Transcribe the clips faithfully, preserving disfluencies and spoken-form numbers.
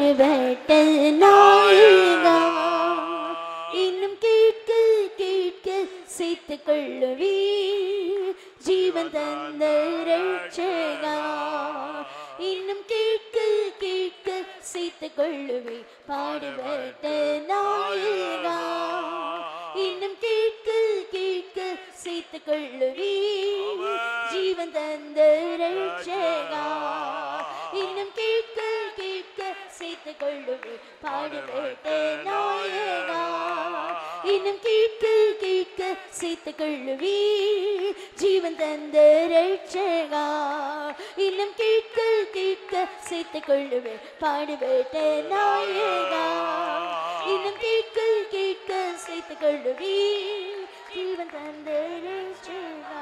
பாடுபட்ட நாயகா இன்னும் கேட்க கேட்க சேர்த்துக் கொள்ளுவே ஜீவன் தந்த ரட்சகா இன்னும் கேட்க கேட்க சேர்த்துக் கொள்ளுவே பாடுபட்ட நாயகா இன்னும் கேட்க கேட்க சேர்த்துக் கொள்ளுவே ஜீவன் தந்த ரட்சகா இன்னும் கேட்க கேட்க சேர்த்துக் கொள்ளுவே பாடுபட்ட நாயகா இன்னும் கேட்க கேட்க சேர்த்துக் கொள்ளுவே ஜீவன் தந்த ரட்சகா இன்னும் கேட்க கேட்க சேர்த்துக் கொள்ளுவே பாடுபட்ட நாயகா இன்னும் கேட்க கேட்க சேர்த்துக் கொள்ளுவே ஜீவன் தந்த ரட்சகா.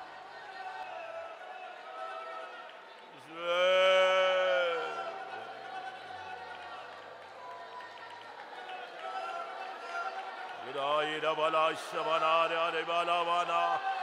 Ida bala shabana re bala bana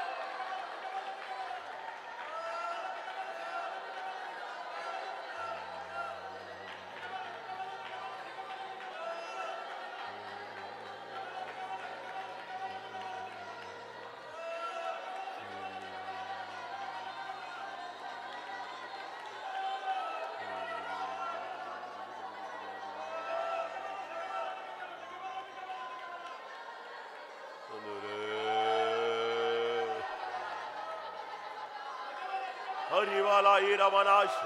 Harivala ira manash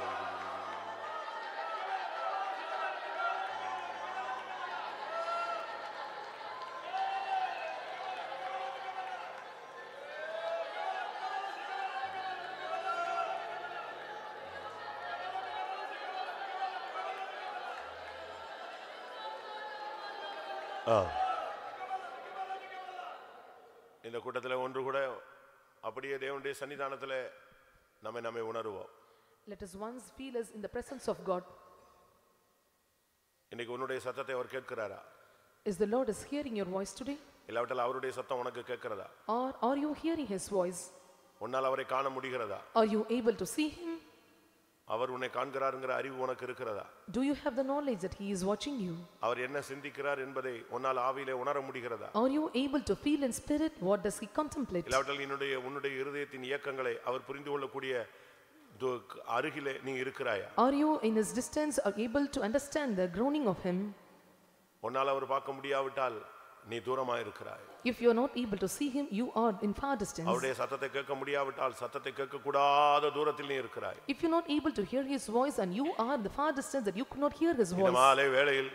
இந்த கூட்டத்தில் ஒன்று கூட அப்படியே தேவனுடைய சன்னிதானத்தில் நம்மை நம்மை உணர்வோம். Let us once feel us in the presence of God. இன்னைக்கு உன்னுடைய சத்தத்தை அவர் கேட்கிறாரா? Is the Lord is hearing your voice today? இல்லாவிட்டால் அவருடைய சத்தம் உனக்கு கேட்கிறதா? Or are you hearing his voice? உன்னால் அவரை காண முடிகிறதா? Are you able to see him? அவர் உன்னை காண்கிறாருங்கிற அறிவு உனக்கு இருக்கிறதா? Do you have the knowledge that he is watching you? அவர் என்ன சிந்திக்கிறார் என்பதை உன்னால் ஆவியிலே உணர முடிகிறதா? Are you able to feel in spirit what does he contemplate? இல்லாவிட்டால் உன்னுடைய உன்னுடைய இருதயத்தின் இயக்கங்களை அவர் புரிந்து கொள்ளக்கூடிய அருகிலே நீ இருக்கிறாயா? Are you in his distance or able to understand the groaning of him? உன்னால் அவர் பார்க்க முடியாவிட்டால் நீ தூரமா இருக்கிறாய். If you are not able to see him, you are in far distance. அவருடைய சத்தத்தை கேட்க முடியாவிட்டால் சத்தத்தை கேட்க கூடாத தூரத்தில் நீ இருக்கிறாய். If you are not able to hear his voice and you are the far distance that you could not hear his voice. இந்த மாலை வேளையில்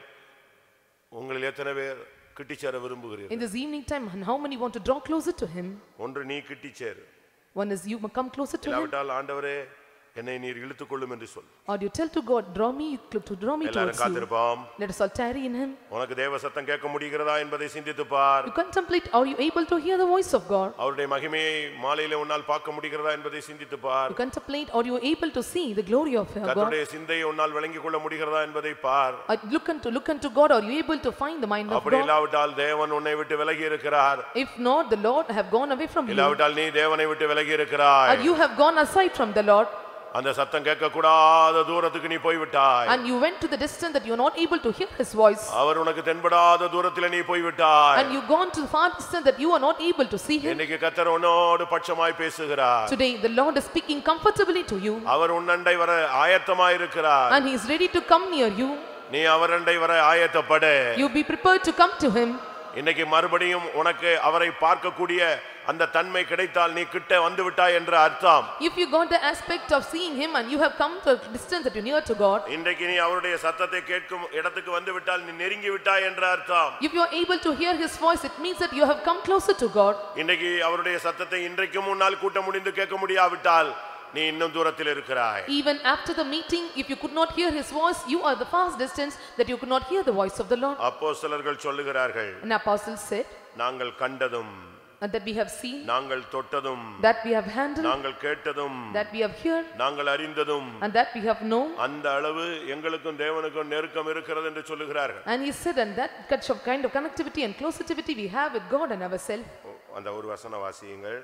உங்களில் எத்தனை பேர் கிட்டி சேர விரும்புகிறீர்கள்? In this evening time, and how many want to draw closer to him? ஒன்று நீ கிட்டி சேரு. One is you come closer to him. இல்லாவிட்டால் ஆண்டவரே என்னை நீர் இழுத்துக் கொள்ளும் என்று சொல். Or you tell to God, draw me to draw me towards you. Let us all tarry in him. உனக்கு தேவ சத்தம் கேட்க முடிகிறதா என்பதை சிந்தித்து பார். You contemplate, are you able to hear the voice of God? அவருடைய மகிமையை மாலையிலே உன்னால் பார்க்க முடிகிறதா என்பதை சிந்தித்து பார். You contemplate, are you able to see the glory of God? கர்த்தருடைய சிந்தையை உன்னால் விளங்கிக் கொள்ள முடிகிறதா என்பதை பார். Look unto look unto God, are you able to find the mind of God? அப்படி இல்லாவிட்டால் தேவன் உன்னை விட்டு விலகி இருக்கிறார். If not, the Lord have gone away from you. இல்லாவிட்டால் நீ தேவனை விட்டு விலகி இருக்கிறாய். Or you have gone aside from the Lord. அந்த சத்தம் கேட்க கூடாத தூரத்துக்கு நீ போய் விட்டாய். And you went to the distance that you are not able to hear his voice. அவர் உனக்கு தென்படாத தூரத்திலே நீ போய் விட்டாய். And you gone to the far distance that you are not able to see him. இன்னைக்கு கர்த்தர் உன்னோடு பட்சமாய் பேசுகிறார். Today the Lord is speaking comfortably to you. அவர் உன்னண்டை வர ஆயத்தமாய் இருக்கிறார். And he is ready to come near you. நீ அவரண்டை வர ஆயத்தப்படு. You be prepared to come to him. இன்னைக்கு மறுபடியும் உனக்கு அவரை பார்க்கக்கூடிய அந்த தன்மை கிடைத்தால் நீ கிட்ட வந்து விட்டாய் என்ற அர்த்தம். If you got the aspect of seeing him and you have come to a distance that you near to God. இன்றைக்கு நீ அவருடைய சத்தத்தை கேட்கும் இடத்துக்கு வந்து விட்டால் நீ நெருங்கி விட்டாய் என்ற அர்த்தம். If you are able to hear his voice, it means that you have come closer to God. இன்னைக்கு அவருடைய சத்தத்தை இன்றைக்கு முன்னால் கூட்ட முடிந்து கேட்க முடியாவிட்டால் நீ இன்னும் தூரத்தில் இருக்கிறாய். Even after the meeting, if you could not hear his voice, you are the far distance that you could not hear the voice of the Lord. அப்போஸ்தலர்கள் சொல்லுகிறார்கள், An apostle said, நாங்கள் கண்டதும் and that we have seen, நாங்கள் தொட்டதும், that we have handled, நாங்கள் கேட்டதும், that we have heard, நாங்கள் அறிந்ததும், and that we have known, அந்த அளவு எங்களுக்கும் தேவனுக்கும் நெருக்கம் இருக்கிறது என்று சொல்லுகிறார்கள். and he said, and that kind of connectivity and closeness we have with God and ourselves. அந்த ஒரு வசன வாசியுங்கள்.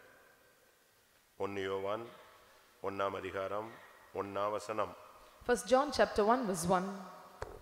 ஒன்று யோவான் ஒன்றாம் அதிகாரம் ஒன்றாம் வசனம். First John chapter one verse one.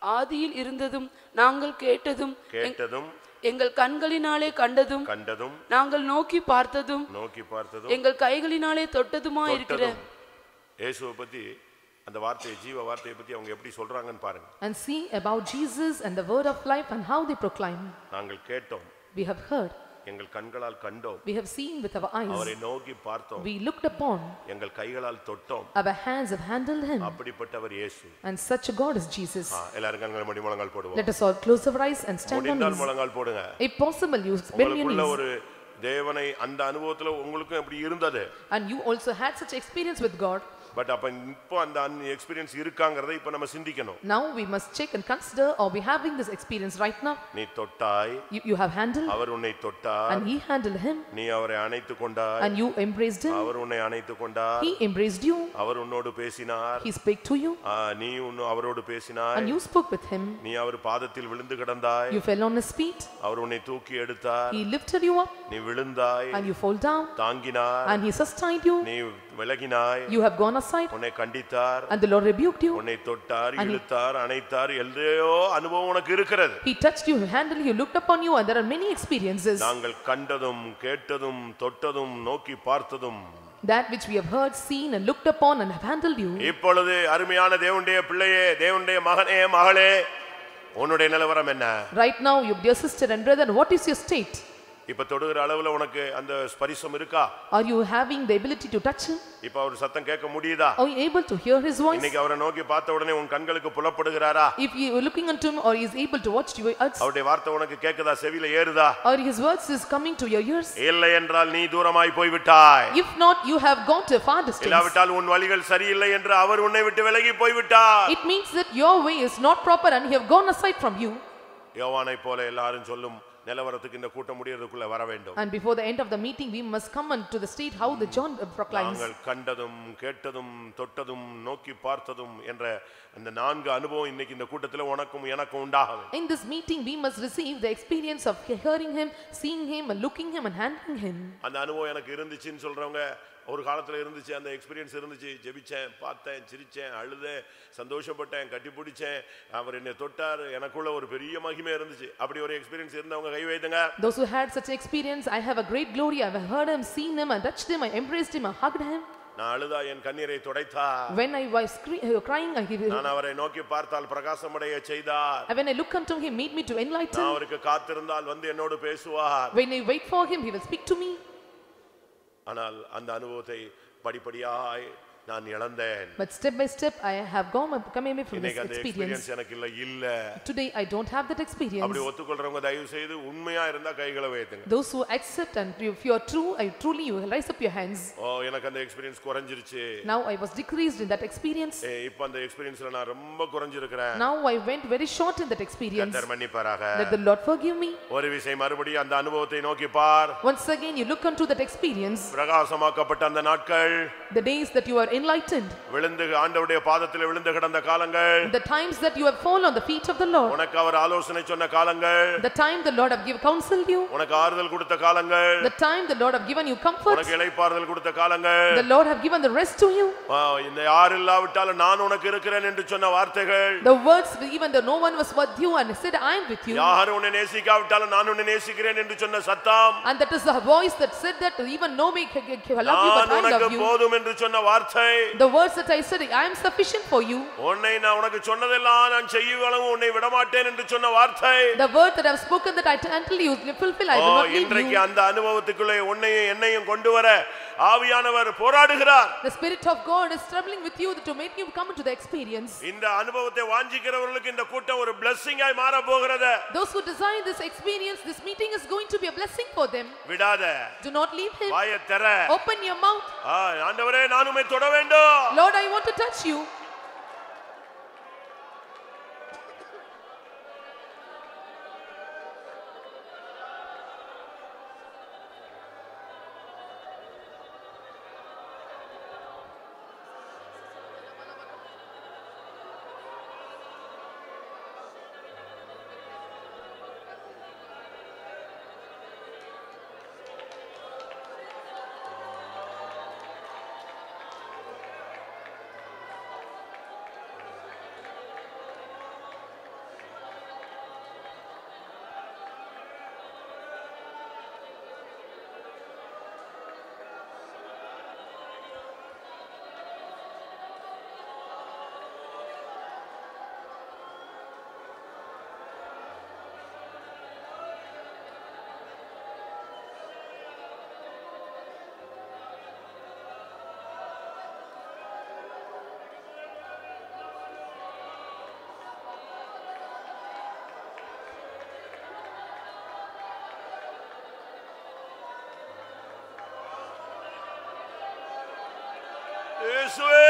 ஆதியில் இருந்ததும் நாங்கள் கேட்டதும் கேட்டதும் எங்கள் கண்களினாலே கண்டதும் கண்டதும் நாங்கள் நோக்கி பார்த்ததும் நோக்கி பார்த்ததும் எங்கள் கைகளினாலே தொட்டதுமா இருக்கிற தொட்டதும். இயேசுவை பத்தி அந்த வார்த்தையை ஜீவ வார்த்தையை பத்தி அவங்க எப்படி சொல்றாங்கன்னு பாருங்க. And see about Jesus and the word of life and how they proclaim. நாங்கள் கேட்டோம், We have heard, எங்கள் கண்களால் கண்டோம், we have seen with our அவரை eyes, நோக்கி பார்த்தோம், we looked upon, எங்கள் கைகளால் தொட்டோம். our hands have handled him. அப்படிப்பட்டவர் இயேசு. And such a God is Jesus. ஆ, எல்லாரும் கண்களை மூடி முழங்கால் போடுவோம். Let us all close our eyes and stand on முடிந்தால் knees. முழங்கால் போடுங்க. If possible, you bend your உங்களுக்குள்ள knees. ஒரு தேவனை அந்த அனுபவத்துல உங்களுக்கும் எப்படி இருந்தது. And you also had such experience with God. But அப்ப இப்போ அந்த எக்ஸ்பீரியன்ஸ் இருக்காங்கறதை இப்ப நம்ம சிந்திக்கணும். Now we must check and consider, are we having this experience right now? நீ தொட்டாய், You, you have handled, அவர் உன்னை தொட்டார், and he handled him, நீ அவரை அணைத்து கொண்டாய், and you embraced him. அவர் உன்னை அணைத்து கொண்டார், He embraced you, அவர் உன்னோடு பேசினார், he spoke to you, ஆ, நீ உன்னு அவரோடு பேசினாய், and you spoke with him. நீ அவர் பாதத்தில் விழுந்து கிடந்தாய், You fell on his feet, அவர் உன்னை தூக்கி எடுத்தார், he lifted you up, நீ விழுந்தாய், and you fall down, தாங்கினார், and he sustained you. நீ விலகினாய், You have gone aside, உன்னை கண்டித்தார், and the Lord rebuked you. உன்னை தொட்டார், And he- இழுத்தார், அணைத்தார், எல்லையோ அனுபவம் உனக்கு இருக்கிறது. He touched you, he handled you, looked upon you, and there are many experiences. நாங்கள் கண்டதும் கேட்டதும் தொட்டதும் நோக்கி பார்த்ததும் That which we have heard, seen, and looked upon, and have handled you. இப்பொழுது அருமையான தேவனுடைய பிள்ளையே, தேவனுடைய மகனே, மகளே, உன்னுடைய நிலவரம் என்ன? Right now, you dear sister and brother, what is your state? இப்ப தொடுகிற அளவுல உனக்கு அந்த ஸ்பரிசம் இருக்கா? Are you having the ability to touch him? இப்ப அவர் சத்தம் கேட்க முடியுதா? Are you able to hear his voice? இன்னைக்கு அவரை நோக்கி பார்த்த உடனே உன் கண்களுக்கு புலப்படுகிறாரா? If you are looking unto him, or he is able to watch your ears, அவருடைய வார்த்தை உனக்கு கேக்குதா? செவியில ஏறுதா? or his words is coming to your ears? இல்லை என்றால் நீ தூரமாய் போய் விட்டாய். If not, you have gone to a far distance. இல்லாவிட்டால் உன் வழிகள் சரியில்லை என்று அவர் உன்னை விட்டு விலகி போய் விட்டார். It means that your way is not proper and he have gone aside from you. யோவானை போல எல்லாரும் சொல்லும் நிலவரத்துக்கு இந்த கூட்டம் முடியறதுக்குள்ள வர வேண்டும். And before the end of the meeting, we must come unto the state how the John proclaims. நாங்கள் கண்டதும் கேட்டதும் தொட்டதும் நோக்கி பார்த்ததும் என்ற அந்த நான்கு அனுபவம் இன்னைக்கு இந்த கூட்டத்துல உனக்கும் எனக்கும் உண்டாகும். In this meeting, we must receive the experience of hearing him, seeing him, and looking him and handling him. அந்த அனுபவம் எனக்கு இருந்துச்சுன்னு சொல்றவங்க ஒரு காலத்துல இருந்துச்சு, அந்த எக்ஸ்பீரியன்ஸ் இருந்துச்சு, ஜெபிச்சேன், பார்த்தேன், சிரிச்சேன், அழுதேன், சந்தோஷப்பட்டேன், கட்டிப்பிடிச்சேன், அவர் என்னை தொட்டார், எனக்குள்ள ஒரு பெரிய மகிமை இருந்துச்சு. அப்படி ஒரு எக்ஸ்பீரியன்ஸ் இருந்தவங்க கை வைத்துங்க. Those who had such experience, I have a great glory, I have heard him, seen him, I touched him, I embraced him, I hugged him. நான் அழுதா என் கண்ணீரை துடைத்தார். When I was scre- uh, crying, I give நான் அவரை நோக்கி பார்த்தால் பிரகாசமடைய செய்தார். when I look unto him, made me to enlighten. நான் அவருக்கு காத்திருந்தால் வந்து என்னோடு பேசுவார். When I wait for him, he will speak to me. ஆனால் அந்த அனுபவத்தை படிப்படியாய் நான் இழந்தேன். But step by step, I have gone and come away from this இன்னைக்கு அந்த experience. எக்ஸ்பீரியன்ஸ் எனக்கு இல்ல இல்ல. Today, I don't have that experience. அப்படி ஒத்துக்கொள்றவங்க தயவு செய்து உண்மையா இருந்தா கைகளை உயர்த்துங்க. Those who accept and if you are true, I truly you will raise up your hands. ஓ, எனக்கு அந்த எக்ஸ்பீரியன்ஸ் குறஞ்சிருச்சு. Now I was decreased in that experience. ஏ, இப்ப அந்த எக்ஸ்பீரியன்ஸ்ல நான் ரொம்ப குறஞ்சிருக்கிறேன். Now I went very short in that experience. கர்த்தர் மன்னிப்பாராக. Let the Lord forgive me. ஒரு விஷயம் மறுபடியும் அந்த அனுபவத்தை நோக்கி பார். Once again, you look unto that experience. பிரகாசமாக்கப்பட்ட அந்த நாட்கள், The days that you are enlightened. விழுந்து ஆண்டவருடைய பாதத்தில் விழுந்து கிடந்த காலங்கள், The times that you have fallen on the feet of the Lord. உனக்கு அவர் ஆலோசனை சொன்ன காலங்கள், The time the Lord have give counseled you. உனக்கு ஆறுதல் கொடுத்த காலங்கள், The time the Lord have given you comfort. உனக்கு இளைப்பாறுதல் கொடுத்த காலங்கள், The Lord have given the rest to you. ஆ, இந்த யார் இல்லாவிட்டாலும் நான் உனக்கு இருக்கிறேன் என்று சொன்ன வார்த்தைகள், The words, even though no one was with you and said, I am with you. யார் உன்னை நேசிக்காவிட்டாலும் நான் உன்னை நேசிக்கிறேன் என்று சொன்ன சத்தம், And that is the voice that said that even no man can love you but நான் I உனக்கு love you. போதும் என்று சொன்ன வார்த்தை, The words that I said, I am sufficient for you. உன்னை நான் உனக்கு சொன்னதெல்லாம் நான் செய்யவும் உன்னை விடமாட்டேன் என்று சொன்ன வார்த்தை, The word that I have spoken that I until you fulfill, I will not leave இன்றைக்கு you. அந்த அனுபவத்துக்குள்ளே உன்னையும் என்னையும் கொண்டு வர ஆவியானவர் போராடுகிறார். The Spirit of God is struggling with you to make you come into the experience. இந்த அனுபவத்தை வாஞ்சிக்கிறவர்களுக்கு இந்த கூட்டம் ஒரு blessing ஆய் மாற போகிறது. Those who desire this experience, this meeting is going to be a blessing for them. விடாத. Do not leave him. வாயை திற. Open your mouth. ஆ, ஆண்டவரே நான் உம்மை தொட வேண்டும். Lord, I want to touch you. இயேசுவே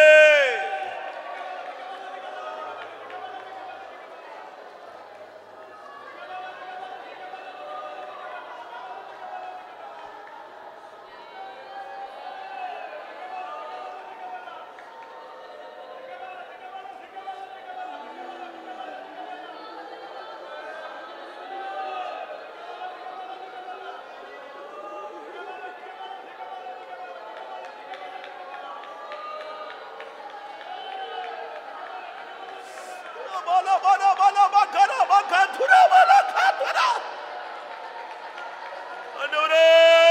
bala bala bala bakara bakatura bala katura adore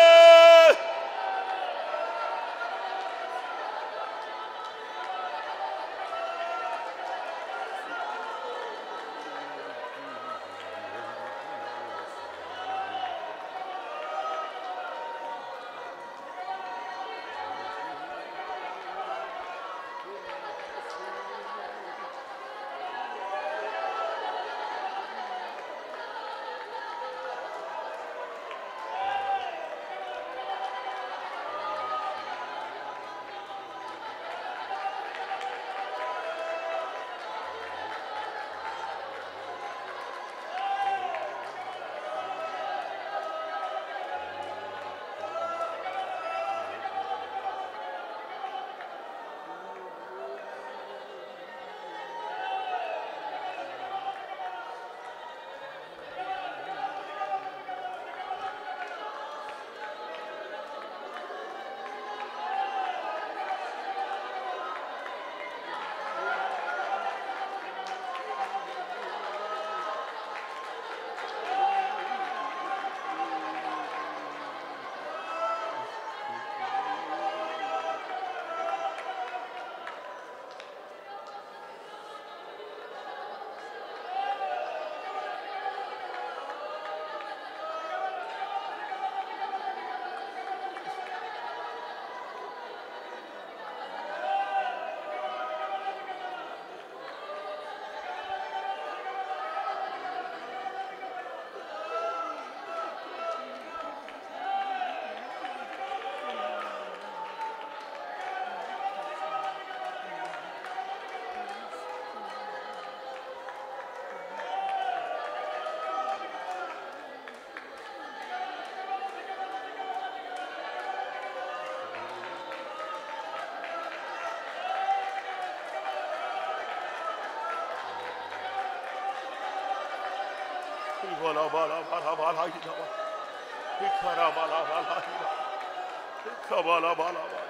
bala bala bala bala ida ikara bala bala ida ikabala bala bala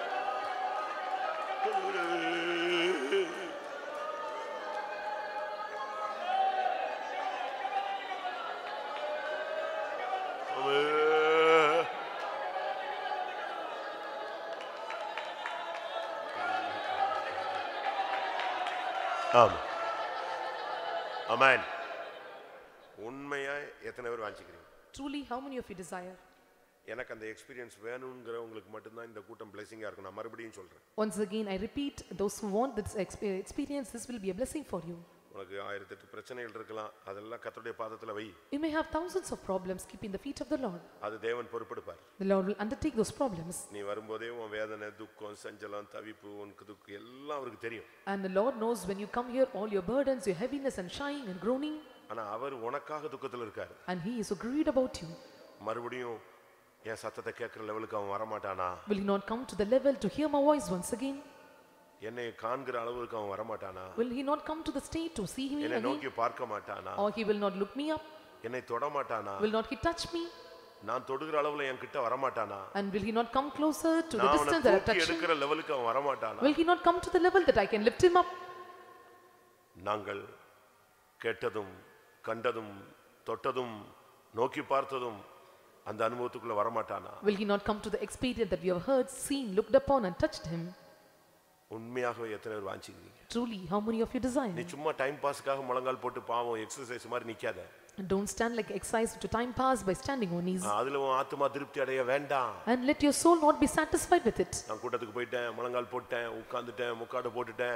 ஆமென் ஆமென் உண்மையா எத்தனை பேர் வாஞ்சிக்கிறீங்க Truly, how many of you desire? எனக்கு அந்த experience வேணும்ங்கறவங்களுக்கு மட்டும் தான் இந்த கூட்டம் blessing-ஆ இருக்கும். நான் மறுபடியும் சொல்றேன். Once again I repeat, those who want this experience, this will be a blessing for you. உனக்கு ஆயிரத்து எட்டு பிரச்சனைகள் இருக்கலாம், அதெல்லாம் கர்த்தருடைய பாதத்துல வை. You may have thousands of problems, keep in the feet of the Lord. அது தேவன் பொறுப்பெடுப்பார். The Lord will undertake those problems. நீ வரும்போதே உன் வேதனை, துக்கம், சஞ்சலம், தவிப்பு, உனக்கு துக்கம் எல்லாம் அவருக்கு தெரியும். And the Lord knows when you come here all your burdens, your heaviness and sighing and groaning. ஆனா அவர் உனக்காக துக்கத்துல இருக்கார். And he is so grieved about you. மறுபடியும் என் சத்தத்தை கேட்கிற லெவலுக்கு அவன் வர மாட்டானா? Will he not come to the level to hear my voice once again? என்னை காண்கிற அளவுக்கு அவன் வர மாட்டானா? Will he not come to the state to see me என்னை again? நோக்கி பார்க்க மாட்டானா? Or he will not look me up? என்னை தொட மாட்டானா? Will not he touch me? நான் தொடுகிற அளவுல என் கிட்ட வர மாட்டானா? And will he not come closer to the நான் distance that I தூக்கி touch him? எடுக்கிற லெவலுக்கு அவன் வர மாட்டானா? Will he not come to the level that I can lift him up? நாங்கள் கேட்டதும் கண்டதும் தொட்டதும் நோக்கி பார்த்ததும் அந்த அனுபவத்துக்குள்ள வர மாட்டானா? Will he not come to the experience that we have heard, seen, looked upon and touched him? உண்மையாகவே எத்தனை பேர் வாஞ்சிக்கிறீங்க? Truly, how many of you desire? நீ சும்மா டைம் பாஸ்க்காக முழங்கால் போட்டு பாவம் எக்ஸர்சைஸ் மாதிரி நிக்காத. Don't stand like exercise to time pass by standing on knees. அதுல உன் ஆத்துமா திருப்தி அடைய வேண்டாம். And let your soul not be satisfied with it. நான் கூட்டத்துக்கு போயிட்டேன், முழங்கால் போட்டேன், உட்கார்ந்துட்டேன், முக்காடு போட்டுட்டேன்,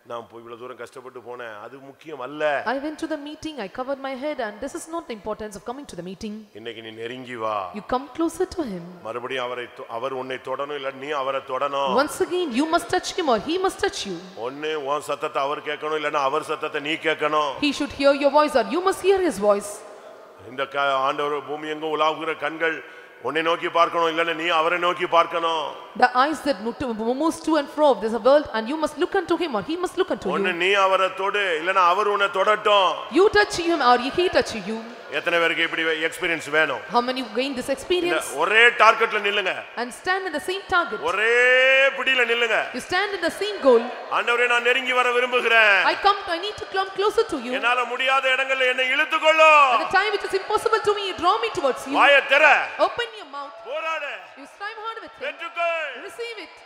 நான் போய் இவ்வளவு தூரம் கஷ்டப்பட்டு போனேன், அது முக்கியம் அல்ல. I went to the meeting, I covered my head, and this is not the importance of coming to the meeting. இன்னைக்கு நீ நெருங்கி வா. You come closer to him. மறுபடியும் அவரை அவர் உன்னை தொடணும், இல்ல நீ அவரை தொடணும். Once again you must touch him or he must touch you. ஒண்ணே உன் சத்தத்தை அவர் கேட்கணும், இல்லனா அவர் சத்தத்தை நீ கேட்கணும். He should hear your voice or you must hear his voice. இந்த ஆண்டவர் பூமி எங்கும் உலாவுகிற கண்கள் உன்னை நோக்கி பார்க்கணும், இல்லனா நீ அவரை நோக்கி பார்க்கணும். The eyes that moves to and fro of this world, and you must look unto him or he must look unto you. ஒண்ணே நீ அவரை தொடு, இல்லனா அவர் உன்னை தொடட்டும். You touch him or he touch you. எத்தனை பேருக்கு இப்படி எக்ஸ்பீரியன்ஸ் வேணும்? How many gain this experience? ஒரே டார்கெட்ல நில்லுங்க. And stand in the same target. ஒரே பிடியில நில்லுங்க. You stand in the same goal. ஆண்டவரே நான் நெருங்கி வர விரும்புகிறேன். I come I need to come closer to you. என்னால முடியாத இடங்கள்ல என்னை இழுத்துக்கொள்ளும். At the time which is impossible to me, you draw me towards you. வாயை திற. Open your mouth. போராடு. You strive hard with him. பெற்றுக்கொள். Receive it.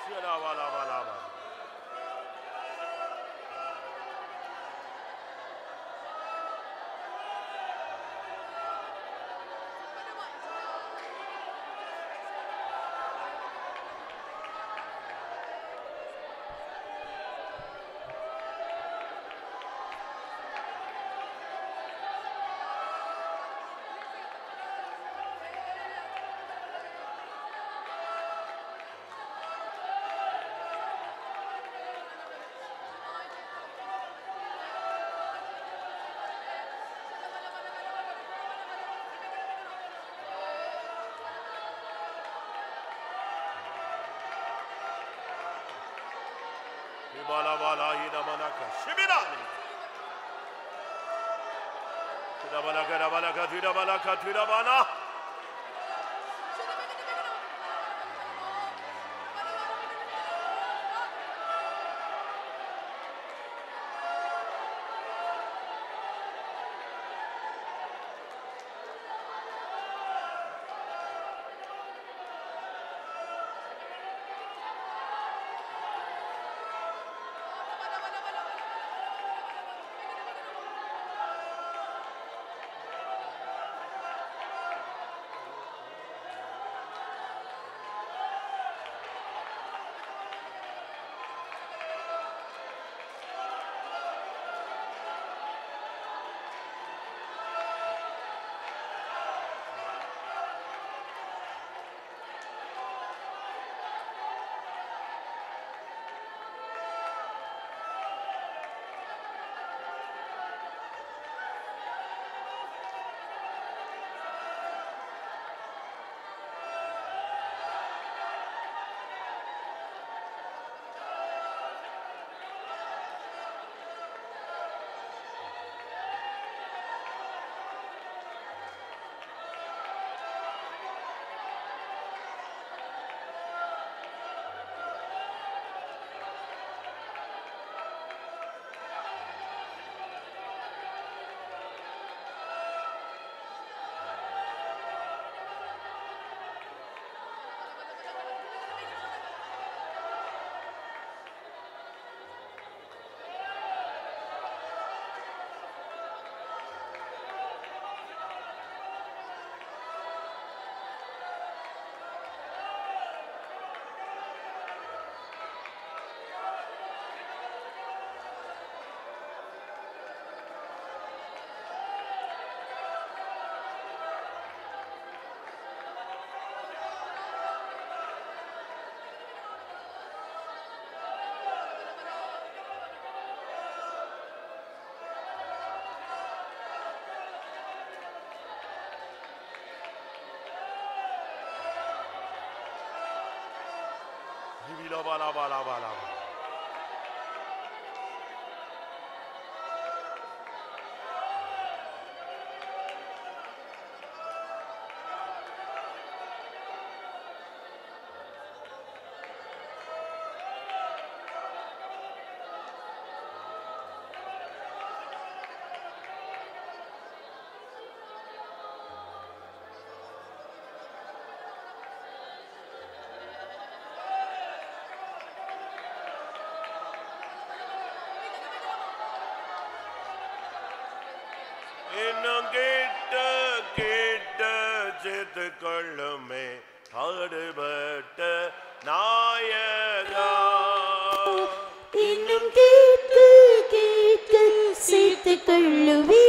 Bala bala ina manaka shibirani. Tira balaka tira balaka tira balaka tira bana. Bala bala bala bala. இன்னும் கேட்ட கேட்ட சேர்த்து கொள்ளுமே பாடுபட்ட நாயகா. இன்னும் கேட்க கேட்க சேர்த்து கொள்ளுவே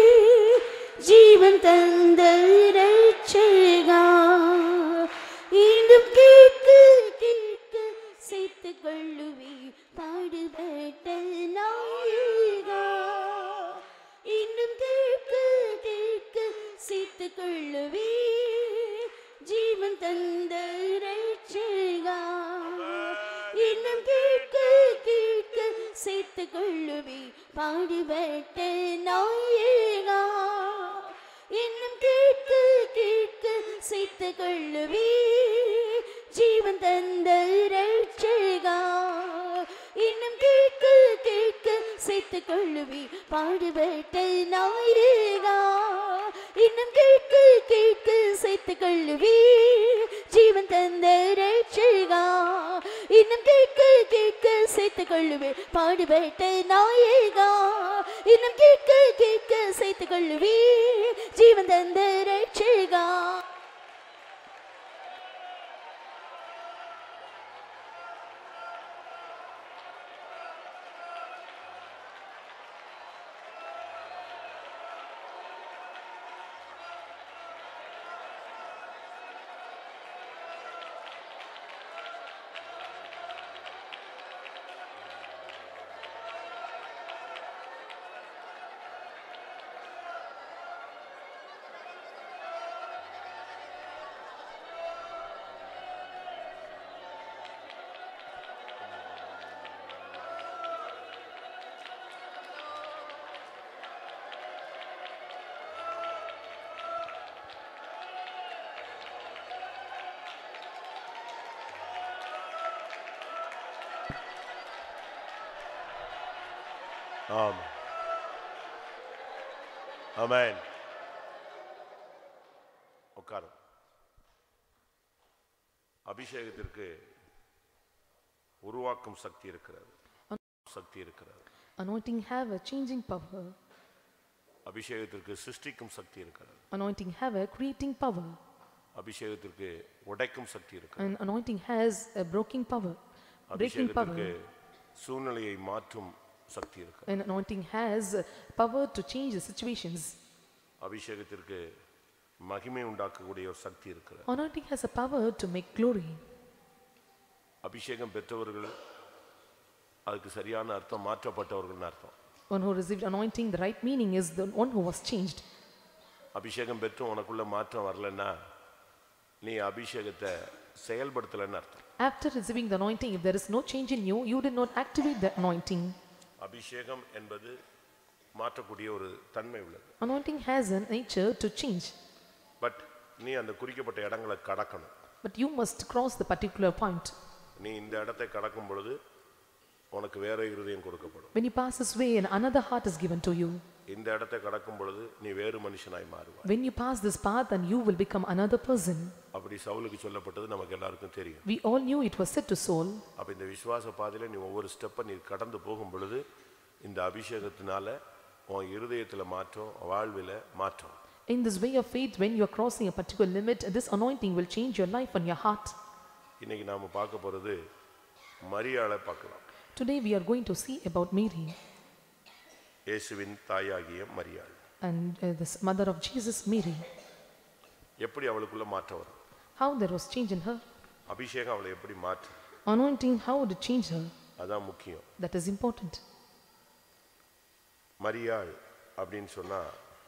ஜீவன் தந்த ரட்சகா. இன்னும் கேட்க கேட்க சேர்த்து கொள்ளுவே பாடுபட்ட நாயகா. இன்னும் கேட்க கேட்க சேர்த்து கொள்ளுவே ஜீவன் தந்த ரட்சகா. இன்னும் கேட்க கேட்க சேர்த்து கொள்ளுவே பாடுபட்ட நாயகா. இன்னும் கேட்க கேட்க சேர்த்து கொள்ளுவே ஜீவன் தந்த ரட்சகா. இன்னும் கேட்க கேட்க சேர்த்து கொள்ளுவே பாடுபட்ட நாயகா. இன்னும் கேட்க கேட்க சேர்த்து கொள்ளுவே ஜீவன் தந்த ரட்சகா. இன்னும் கேட்க கேட்க சேர்த்துக் கொள்ளுவே பாடுபட்ட நாயகா இன்னும் கேட்க கேட்க சேர்த்துக் கொள்ளுவே ஜீவன் தந்த ரட்சகா. ஆமென். ஆமென். உட்காரும். அபிஷேகத்திற்கு உருவாக்கும் சக்தி இருக்கிறது, சக்தி இருக்கிறது. Anointing have a changing power. அபிஷேகத்திற்கு சிருஷ்டிக்கும் சக்தி இருக்கிறது. Anointing have a creating power. அபிஷேகத்திற்கு உடைக்கும் சக்தி இருக்கிறது. And anointing has a breaking power. Breaking power. அபிஷேகத்திற்கு சூழ்நிலையை மாற்றும் சக்தி இருக்கிறது. And anointing has power to change the situations. அபிஷேகத்திற்கு மகிமை உண்டாக்கக்கூடிய ஒரு சக்தி இருக்கிறது. Anointing has a power to make glory. அபிஷேகம் பெற்றவர்கள் அதுக்கு சரியான அர்த்தம் மாற்றப்பட்டவர்கள் அர்த்தம். One who received anointing, the right meaning is the one who was changed. அபிஷேகம் பெற்று உனக்குள்ள மாற்றம் வரலன்னா நீ அபிஷேகத்தை செயல்படுத்தலன்னு அர்த்தம். After receiving the anointing, if there is no change in you, you did not activate the anointing. அபிஷேகம் என்பது மாற்றக்கூடிய ஒரு தன்மை உள்ளது. Anointing has a nature to change. But நீ அந்த குறிக்கப்பட்ட இடங்களை கடக்கணும். But you must cross the particular point. நீ இந்த இடத்தை கடக்கும் பொழுது உனக்கு வேற இருதயம் கொடுக்கப்படும். When you pass this way, and another heart is given to you. இந்த இடத்தை கடக்கும் பொழுது நீ வேறு மனுஷனாய் மாறுவாய். When you pass this path, and you will become another person. அப்படி சவுலுக்கு சொல்லப்பட்டது நமக்கு எல்லாருக்கும் தெரியும். We all knew it was said to Saul. அப்ப இந்த விசுவாச பாதையில நீ ஒவ்வொரு ஸ்டெப்பை நீ கடந்து போகும் பொழுது இந்த அபிஷேகத்தினால உன் இருதயத்துல மாற்றம், வாழ்வில மாற்றம். In this way of faith, when you are crossing a particular limit, this anointing will change your life and your heart. இன்னைக்கு நாம பார்க்க போறது மரியாளை பார்க்கலாம். Today we are going to see about Mary இயேசுவின் தாயாகிய மரியாள். and uh, this mother of Jesus, Mary. எப்படி அவளுக்குள்ள மாற்றம் வரும்? How there was change in her. அபிஷேகம் அவளை எப்படி மாற்றும்? Anointing, how would it change her? அதான் முக்கியம். That is important. மரியாள் அப்படின்னு சொன்னா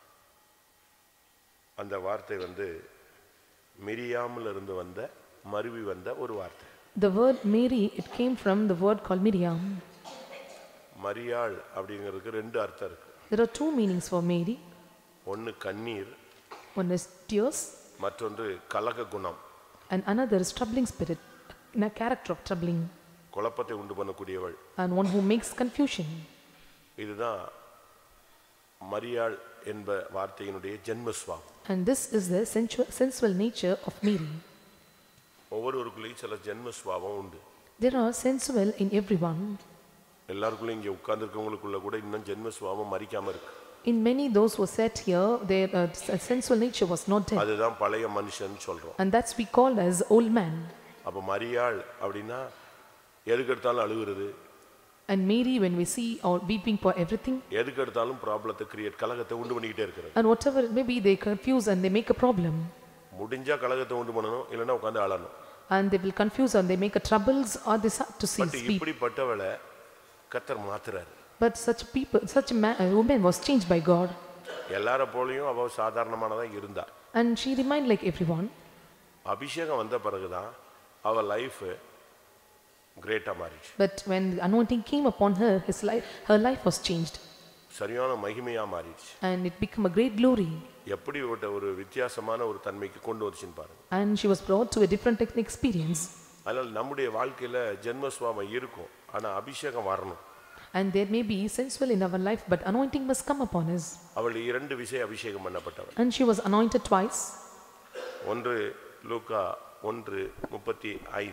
அந்த வார்த்தை வந்து மிரியாம்ல இருந்து வந்த மருவி வந்த ஒரு வார்த்தை. The word Mary, it came from the word called Miriam. மரியாள் அப்படிங்கிறதுக்கு ரெண்டு அர்த்தம் இருக்கு. There are two meanings for Mary. ஒன்னு கண்ணீர், One is tears, மற்றொன்று கலக குணம், and another is troubling spirit, in a character of troubling, குழப்பத்தை உண்டு பண்ணக்கூடியவள். and one who makes confusion. இதுதான் மரியாள் என்ப வார்த்தையினுடைய ஜென்மஸ்வம். And this is the sensual, sensual nature of Mary. ஒவ்வொருவருக்குள்ளேயும் சில ஜென்மஸ்வம் உண்டு. There are sensual in everyone. எல்லாருக்குள்ள இங்க உட்கார்ந்திருக்கவங்களுக்குள்ள கூட இன்னும் ஜென்மஸ்வம் மரிக்காம இருக்கு. In many those who sat here, their uh, sensual nature was not dead. அதுதான் பழைய மனுஷன் சொல்றோம். And that's we call as old man. அப்ப மரியாள் அப்படினா எதுக்கு எடுத்தாலும் அழுகுறது. And Mary, when we see or weeping for everything, எதுக்கு எடுத்தாலும் ப்ராப்ளத்தை கிரியேட் கலகத்தை உண்டு பண்ணிட்டே இருக்கிறது. and whatever it may be, they confuse and they make a problem. முடிஞ்சா கலகத்தை உண்டு பண்ணனும், இல்லனா உட்கார்ந்து அழணும். And they will confuse and they make a troubles or they start to see but speak. இப்படிப்பட்டவளை கர்த்தர் மாத்துறார். But such people, such a, man, a woman was changed by God. எல்லார போலயும் அவ சாதாரணமானதா இருந்தா. And she remained like everyone. அபிஷேகம் வந்த பிறகுதான் அவ life கிரேட்டா மாறிச்சு. But when the anointing came upon her, his life, her life was changed. சரியான மகிமையா மாறிச்சு. And it became a great glory. எப்படி ஒரு வித்தியாசமான ஒரு தன்மைக்கு கொண்டு வந்துச்சுன்னு பாருங்க. And she was brought to a different experience. அதனால நம்முடைய வாழ்க்கையில ஜென்மஸ்வாமம் இருக்கும், ஆனா அபிஷேகம் வரணும். And there may be sensual in our life, but anointing must come upon us. அவள் இரண்டு விசை அபிஷேகம் பண்ணப்பட்டவள். And she was anointed twice. ஒன்று லூக்கா ஒன்று முப்பத்தி ஐந்து.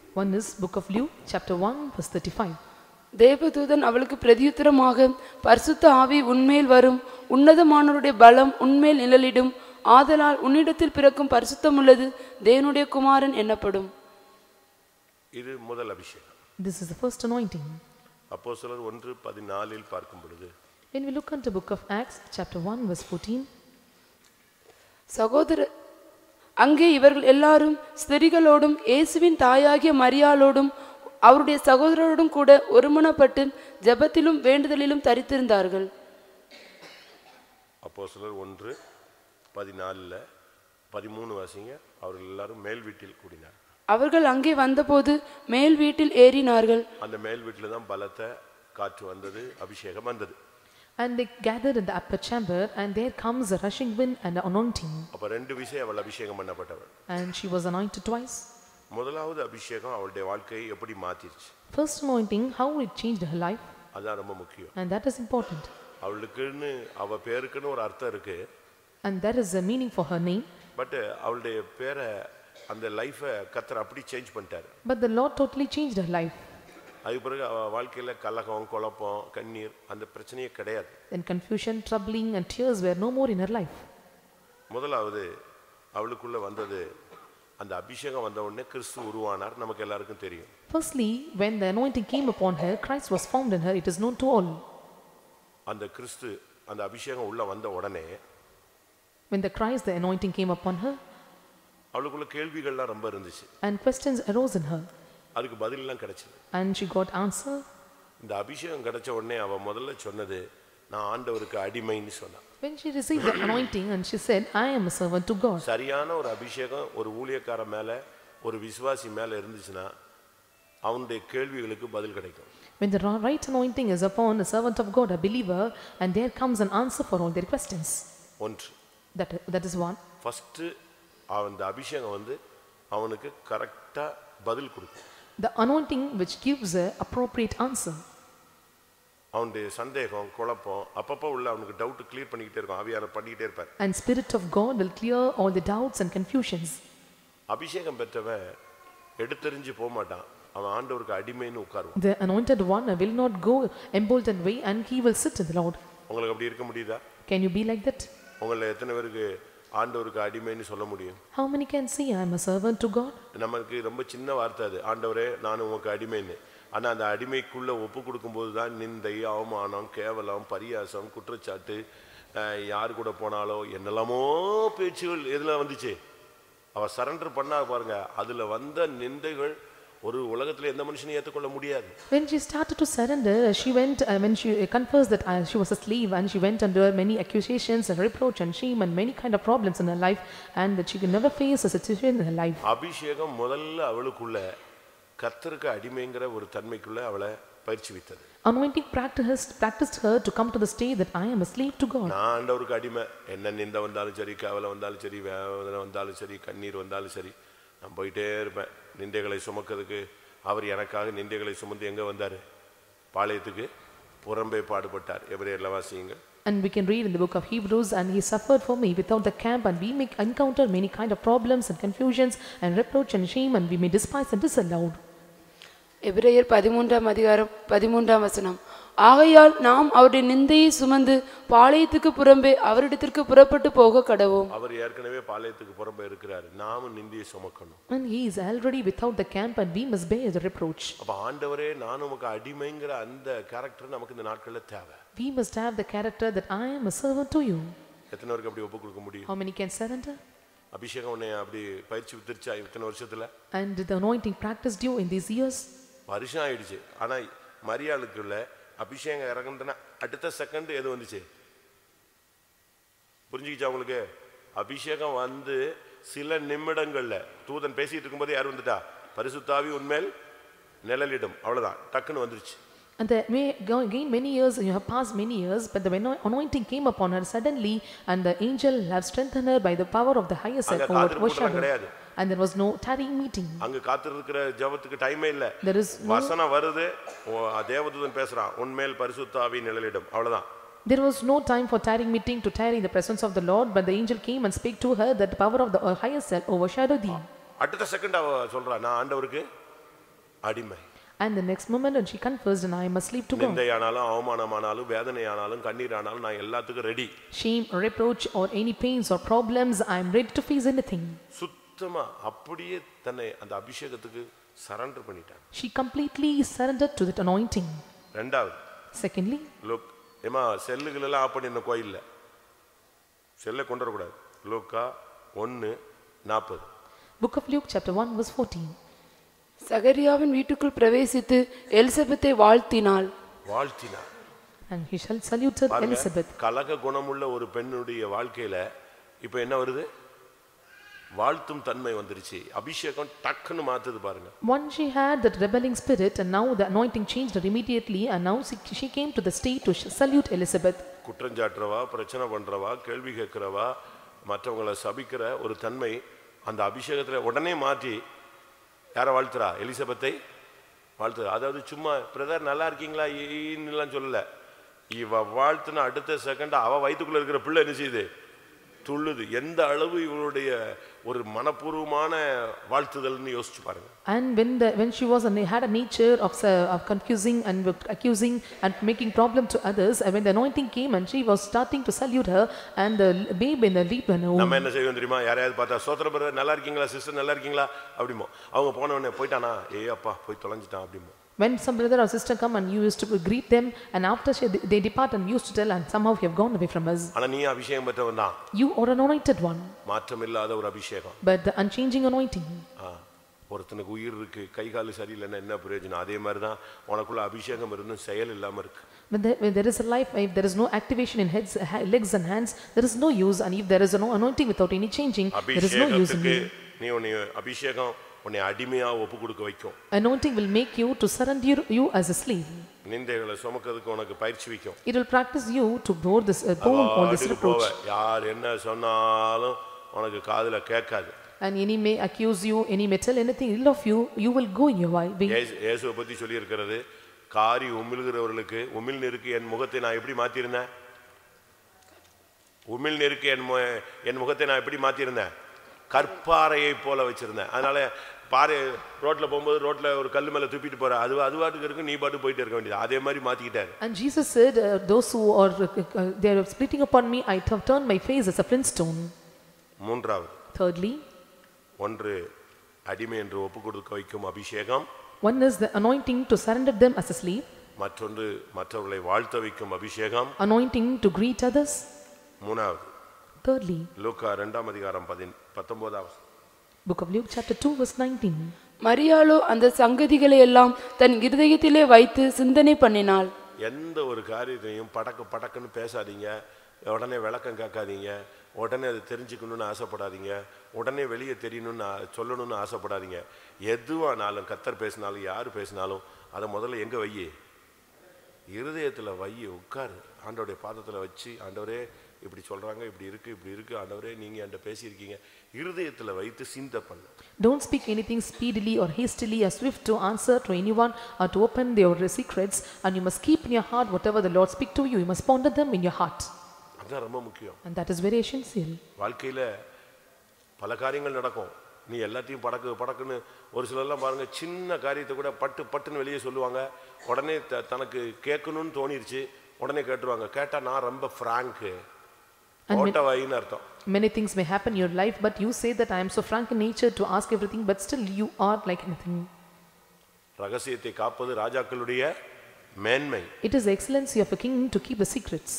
One is book of Luke, chapter one, verse thirty-five. தேவதூதன் அவளுக்கு பிரதியுத்தரமாக, பரிசுத்த ஆவி உன்மேல் வரும், உன்னதமானவருடைய பலம் உன்மேல் நிழலிடும், ஆதலால் உன்னிடத்தில் பிறக்கும் பரிசுத்தமுள்ளது தேவனுடைய குமாரன் என்னப்படும். இது முதல் அபிஷேகம். This is the first anointing. அப்போஸ்தலர் ஒன்று பதினாலில் பார்க்கும் பொழுது, When we look into book of Acts, chapter one, verse fourteen, சகோதர அங்கே இவர்கள் எல்லாரும் ஸ்திரிகளோடும் இயேசுவின் தாயாகிய மரியாளோடும் அவருடைய சகோதரரோடும் கூட ஒருமனப்பட்டு ஜெபத்திலும் வேண்டுதலிலும் தரித்திருந்தார்கள். அப்போஸ்தலர் ஒன்று பதினாலில் பதிமூணு வாசிங்க. அவர்கள் எல்லாரும் மேல் வீட்டில் கூடினார். அவர்கள் அங்கே வந்தபோது மேல் வீட்டில் ஏறினார்கள். அந்த மேல் வீட்டில் தான் பலத்த காற்று வந்தது, அபிஷேகம் வந்தது. and they gathered in the upper chamber, and there comes a rushing wind and an anointing. அப்ப ரெண்டு விஷயம் அவள் அபிஷேகம் பண்ணப்பட்டவள். And she was anointed twice. முதலாவது அபிஷேகம் அவளுடைய வாழ்க்கையை எப்படி மாத்திருச்சு? First anointing, how it changed her life, அதான் ரொம்ப முக்கியம். and that is important. அவளுக்குன்னு அவ பேருக்குன்னு ஒரு அர்த்தம் இருக்கு. And there is a meaning for her name. But அவளுடைய பேரை அந்த லைஃபை கர்த்தர் அப்படி சேஞ்ச் பண்ணிட்டாரு. But the Lord totally changed her life. அதுக்கு பிறகு அவ வாழ்க்கையில கலகம், குழப்பம், கண்ணீர் அந்த பிரச்சனையே கிடையாது. Then confusion, troubling and tears were no more in her life. முதலாவது அவளுக்குள்ள வந்தது, அந்த அபிஷேகம் வந்த உடனே கிறிஸ்து உருவானார், நமக்கு எல்லாருக்கும் தெரியும். Firstly, when the anointing came upon her, Christ was formed in her, it is known to all. அந்த கிறிஸ்து அந்த அபிஷேகம் உள்ள வந்த உடனே, When the Christ, the anointing came upon her, அவளுக்குள்ள கேள்விகள்லாம் ரொம்ப இருந்துச்சு. and questions arose in her, அதுக்கு பதில் எல்லாம் கிடைச்சது. and she got answer. இந்த அபிஷேகம் கிடைச்ச உடனே அவ முதல்ல சொன்னது, நான் ஆண்டவருக்கு அடிமைன்னு சொன்னா. When she received the anointing, and she said, I am a servant to God. சரியான ஒரு அபிஷேகம் ஒரு ஊழியக்கார மேல, ஒரு விசுவாசி மேல இருந்துச்சுன்னா அவனுடைய கேள்விகளுக்கு பதில் கிடைக்கும். When the right anointing is upon a servant of God, a believer, and there comes an answer for all their questions. ஒன்று, That, that is one. First அந்த அபிஷேகம் வந்து அவனுக்கு கரெக்டா பதில் கொடுக்கும். The anointing which gives a appropriate answer. அவனுடைய சந்தேகம், குழப்பம், அப்பப்போ உள்ள அவனுக்கு டவுட் கிளியர் பண்ணிக்கிட்டே இருக்கும், ஆவியானவர் பண்ணிக்கிட்டே இருப்பார். And Spirit of God will clear all the doubts and confusions. அபிஷேகம் பெற்றவன் எடுத்தெறிஞ்சு போக மாட்டான், அவன் ஆண்டவருக்கு அடிமைன்னு உட்காருவான். The anointed one will not go emboldened way, and he will sit in the Lord. உங்களுக்கு அப்படி இருக்க முடியுதா? Can you be like that? உங்களை எத்தனை பேருக்கு ஆண்டவருக்கு அடிமைன்னு சொல்ல முடியும்? How many can say I am a servant to God? நமக்கு ரொம்ப சின்ன வார்த்தை அது, ஆண்டவரே நான் உமக்கு அடிமைன்னு. ஆனா அந்த அடிமைக்குள்ள ஒப்பு கொடுக்கும்போது தான் நிந்தை, அவமானம், கேவலம், பரியாசம், குற்றச்சாட்டு, யார் கூட போனாலோ என்னெல்லாமோ பேச்சுகள் எதுல வந்துச்சு. அவ சரண்டர் பண்ணா பாருங்க, அதுல வந்த நிந்தைகள் ஒரு உலகத்துல எந்த மனுஷனையும் ஏற்றுக்கொள்ள முடியாது. When she started to surrender, she went uh, when she confessed that uh, she was a slave, and she went under many accusations and reproach and shame and many kind of problems in her life, and that she could never face a situation in her life. அபிஷேகம் முதல்ல அவளுக்குள்ள கர்த்தருக்கு அடிமைங்கிற ஒரு தன்மைக்குள்ள அவளை பயிற்சி வித்தது. Anointing practiced practiced her to come to the stage that I am a slave to God. நான் ஆண்டவருக்கு அடிமை, என்ன நிந்தை வந்தாலும் சரி, கேவலம் வந்தாலும் சரி, வேதனை வந்தாலும் சரி, கண்ணீர் வந்தாலும் சரி, நான் போயிட்டே இருப்பேன். நிந்தைகளை சுமக்கிறதுக்கு அவர் எனக்காக நிந்தைகளை சுமந்து எங்க வந்தாரு? பாளையத்துக்கு புறம்பே பாடுபட்டார். எபிரேயர்ல வாசிங்க. And we can read in the book of Hebrews, and he suffered for me without the camp, and we may encounter many kind of problems and confusions and reproach and shame, and we may despise and disallowed. எபிரேயர் பதிமூன்றாம் அதிகாரம் பதிமூன்றாம் வசனம். ஆகையால் நாம் அவருடைய நிந்தையை சுமந்து பாளையத்துக்கு புறம்பே அவரிடத்திற்கு புறப்பட்டு போக கடவோம். அவர் ஏற்கனவே பாளையத்துக்கு புறம்பே இருக்கிறார், நாமும் நிந்தையை சுமக்கணும். And he is already without the camp, and we must bear the reproach. அப்ப ஆண்டவரே நான் உமக்கு அடிமைங்கிற அந்த கேரக்டர் நமக்கு இந்த நாட்கள்ல தேவை. We must have the character that I am a servant to you. எத்தனை பேருக்கு அப்படி ஒப்பு கொடுக்க முடியும்? How many can surrender? அபிஷேகம் உன்னை அப்படி பயிற்சி வித்துருச்சா இத்தனை வருஷத்துல? And the anointing practiced you in these years? வருஷம் ஆயிடுச்சு. ஆனா மரியாளுக்குள்ள அபிஷேகம் இறங்குனா அடுத்த செகண்ட் எது வந்துச்சு? புரிஞ்சுக்கிச்சா உங்களுக்கு? அபிஷேகம் வந்து சில நிமிடங்கள்ல தூதன் பேசிட்டு இருக்கும்போது யார் வந்துட்டா? பரிசுத்த ஆவி உன்மேல் நிழலிடும், அவ்வளவுதான், டக்குன்னு வந்துருச்சு. And there may gain many years, you have passed many years, but the anointing came upon her suddenly, and the angel have strengthened her by the power of the highest and overshadowed. And there was no tarrying meeting. அங்க காத்திருக்கிற ஜெபத்துக்கு டைமே இல்ல. There is no, வசனம் வருது, தேவதூதன் பேசுறான், உன்மேல் பரிசுத்த ஆவி நிழலிடும், அவ்வளவுதான். There was no time for tarrying meeting to tarry in the presence of the Lord, but the angel came and spake to her that the power of the highest shall overshadow thee. அடுத்த second அவ சொல்றா, நான் ஆண்டவருக்கு அடிமை. And the next moment and she confessed, and I must sleep to God. நிந்தையானாலும் அவமானமானாலும் வேதனையானாலும் கண்ணீரானாலும் நான் எல்லாத்துக்கும் ready. Shame, reproach or any pains or problems, I am ready to face anything. சுத்தமா அப்படியே தன்னை அந்த அபிஷேகத்துக்கு சரண்டர் பண்ணிட்டாங்க. She completely surrendered to that anointing. இரண்டாவது, Secondly, look, ஏமா செல்லுகள் எல்லாம் ஆஃப் பண்ணின கோயில்ல செல்லை கொண்டு வர கூடாது. லூக்கா ஒன்று நாற்பது. Book of Luke chapter one verse fourteen. சகரியாவின் வீட்டுக்குள் பிரவேசித்து எலிசபெத்தை வாழ்த்தினாள். வாழ்த்தினாள். And he shall saluted Elizabeth. கலக குணமுள்ள ஒரு பெண்ணுடைய வாழ்க்கையில இப்போ என்ன வருது? வாழ்த்தும் தன்மை வந்துருச்சு. அபிஷேகம் டக்குன்னு மாத்துது பாருங்க. Once she had that rebelling spirit, and now the anointing changed her immediately, and now she came to the state to salute Elizabeth. குற்றஞ்சாட்டுறவா, பிரச்சனை பண்றவா, கேள்வி கேட்கிறவா, மற்றவங்களை சபிக்கிற ஒரு தன்மை அந்த அபிஷேகத்துல உடனே மாற்றி யாரை வாழ்த்துறா? எலிசபெத்தை வாழ்த்துறா. அதாவது சும்மா பிரதர் நல்லா இருக்கீங்களா ஈன்னுலாம் சொல்லல. இவ வாழ்த்துனா அடுத்த செகண்ட் அவ வயிற்றுக்குள்ள இருக்கிற பிள்ளை என்ன செய்யுது? துள்ளுது. எந்த அளவு இவளுடைய ஒரு மனப்பூர்வமான வாழ்த்துதல்னு யோசிச்சு பாருங்க. And when the when she was and had a nature of uh, of confusing and accusing and making problem to others, and when the anointing came and she was starting to salute her, and the babe in the leap and நம்ம என்ன செய்வோம் தெரியுமா? யாரையாவது பார்த்தா சோத்திர brother நல்லா இருக்கீங்களா, sister நல்லா இருக்கீங்களா அப்படிமோ. அவங்க போன உடனே போயிட்டானா, ஏ அப்பா போய் தொலைஞ்சிட்டான் அப்படிமோ. When some brother or sister come and you used to greet them, and after she, they depart and used to tell, and somehow you have gone away from us. ஆனா நீ அபிஷேகம் பெற்றவன் தான். You are an anointed one. மாற்றமில்லாத ஒரு அபிஷேகம். But the unchanging anointing. ஒருத்தனுக்கு உயிர் இருக்கு, கை கால் சரியில்லைன்னா என்ன பிரயோஜனம்? அதே மாதிரி தான் உனக்குள்ள அபிஷேகம் இருந்தும் செயல் இல்லாம இருக்கு. When there, when there is a life, if there is no activation in heads, legs and hands, there is no use. And if there is no anointing without any changing, there is no use in you. நீ உன்னை அபிஷேகம் உன்னை அடிமையா ஒப்பு கொடுக்க வைக்கும். Anointing will make you to surrender you as a slave. நிந்தைகளை சுமக்கிறதுக்கு உனக்கு பயிற்சி வைக்கும். It will practice you to bear this uh, bone all this reproach. யார் என்ன சொன்னாலும் உனக்கு காதுல கேட்காது. And any may accuse you, any may tell anything ill of you, you will go in your way. இயேசுவை பத்தி சொல்லி இருக்கிறது, காரி உமிழ்கிறவர்களுக்கு உமிழ் நெருக்கு என் முகத்தை நான் எப்படி மாத்திருந்தேன்? உமிழ் நெருக்கு என் என் முகத்தை நான் எப்படி மாத்திருந்தேன்? கற்பாறையை போல வச்சிருந்தேன். அதனால பாறை ரோட்ல போகும்போது ரோட்ல ஒரு கல்லு மேல துப்பிட்டு போற அது அது பாட்டுக்கு இருக்கு, நீ பாட்டு போயிட்டே இருக்க வேண்டியது. அதே மாதிரி மாத்திக்கிட்டாரு. And Jesus said, uh, those who are uh, they are splitting upon me, I have turned my face as a flintstone. மூன்றாவது, thirdly, ஒன்று அடிமை என்று ஒப்பு கொடுக்க வைக்கும் அபிஷேகம். one is the anointing to surrender them as a slave. மற்றொன்று மற்றவர்களை வாழ்த்த வைக்கும் அபிஷேகம். Anointing to greet others. மூணாவது, thirdly, லூக்கா இரண்டாம் அதிகாரம் பத்தொன்பதாவது. Book of Luke chapter two verse nineteen. மரியாளோ அந்த சங்கதிகளை எல்லாம் தன் இருதயத்திலே வைத்து சிந்தனை பண்ணினாள். எந்த ஒரு காரியத்தையும் படக்கு படக்குன்னு பேசாதீங்க, உடனே விளக்கம் கேட்காதீங்க, உடனே அது தெரிஞ்சுக்கணும்னு ஆசைப்படாதீங்க, உடனே வெளியே தெரியணும்னு சொல்லணும்னு ஆசைப்படாதீங்க. எதுவானாலும் கர்த்தர் பேசினாலும் யார் பேசினாலும் அதை முதல்ல எங்கே வை? இருதயத்தில் வை. உட்காரு, ஆண்டவருடைய பாதத்தில் வச்சு, ஆண்டவரே இப்படி சொல்றாங்க, இப்படி இருக்கு, இப்படி இருக்கு, ஆண்டவரே நீங்க என்கிட்ட பேசியிருக்கீங்க, இருதயத்தில் வைத்து சிந்தை பண்ணு. Don't speak anything speedily or hastily or swift to answer to anyone or to open their secrets, and you must keep in your heart whatever the Lord speak to you, you must ponder them in your heart. அதான் ரொம்ப முக்கியம். And that is very essential. வாழ்க்கையில பல காரியங்கள் நடக்கும், நீ எல்லாத்தையும் படக்கு படக்குன்னு ஒரு சிலர்லாம் பாருங்க, சின்ன காரியத்தை கூட பட்டு பட்டுன்னு வெளியே சொல்லுவாங்க, உடனே தனக்கு கேட்கணும்னு தோணிருச்சு, உடனே கேட்டுருவாங்க. கேட்டா நான் ரொம்ப ஃப்ராங்க், ஓட்டவாயின்னு அர்த்தம். Many things may happen in your life, but you say that I am so frank in nature to ask everything, but still you are like anything. ரகசியத்தை காப்பது ராஜாக்களுடைய மேன்மை. It is the excellency of a king to keep the secrets.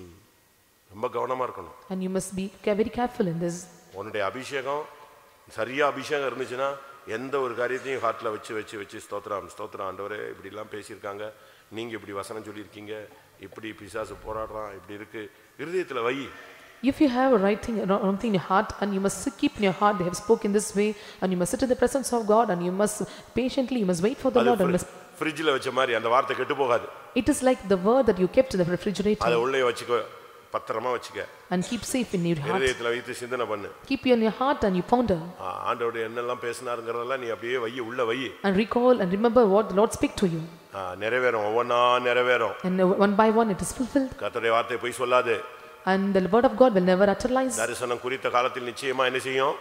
ரொம்ப கவனமா இருக்கணும். And you must be very careful in this. உன்னுடைய அபிஷேகம் சரியா அபிஷேகம் இருந்துச்சுன்னா எந்த ஒரு காரியத்தையும் ஹார்ட்ல வச்சு வச்சு வச்சு ஸ்தோத்திரம் ஸ்தோத்திரம், ஆண்டவரே இப்படி எல்லாம் பேசியிருக்காங்க, நீங்க இப்படி வசனம் சொல்லியிருக்கீங்க, இப்படி பிசாசு போராடுறான், இப்படி இருக்கு, இருதயத்துல வை. If you have a right thing, wrong thing in your heart, and you must keep in your heart, they have spoken this way, and you must sit in the presence of God, and you must patiently, you must wait for the Lord. And ஃப்ரிட்ஜ்ல வச்ச மாதிரி அந்த வார்த்தை கெட்டு போகாது. It is like the word that you kept in the refrigerator. அதை உள்ளே வச்சுக்கோ, பத்திரமா வச்சுக்க. And keep safe in your heart. இதயத்துல வைத்து சிந்தனை பண்ணு. Keep in your heart and you ponder. ஆண்டவரே என்னெல்லாம் பேசினாருங்கறதெல்லாம் நீ அப்படியே வை, உள்ள வை. And recall and remember what the Lord speak to you. நிறைவேறும், ஒவ்வொண்ணா நிறைவேறும். And one by one it is fulfilled. கர்த்தருடைய வார்த்தை பொய் சொல்லாது. And the word of God will never utter lies. தரிசனம் குறித்த காலத்தில் நிச்சயமா என்ன செய்யும்?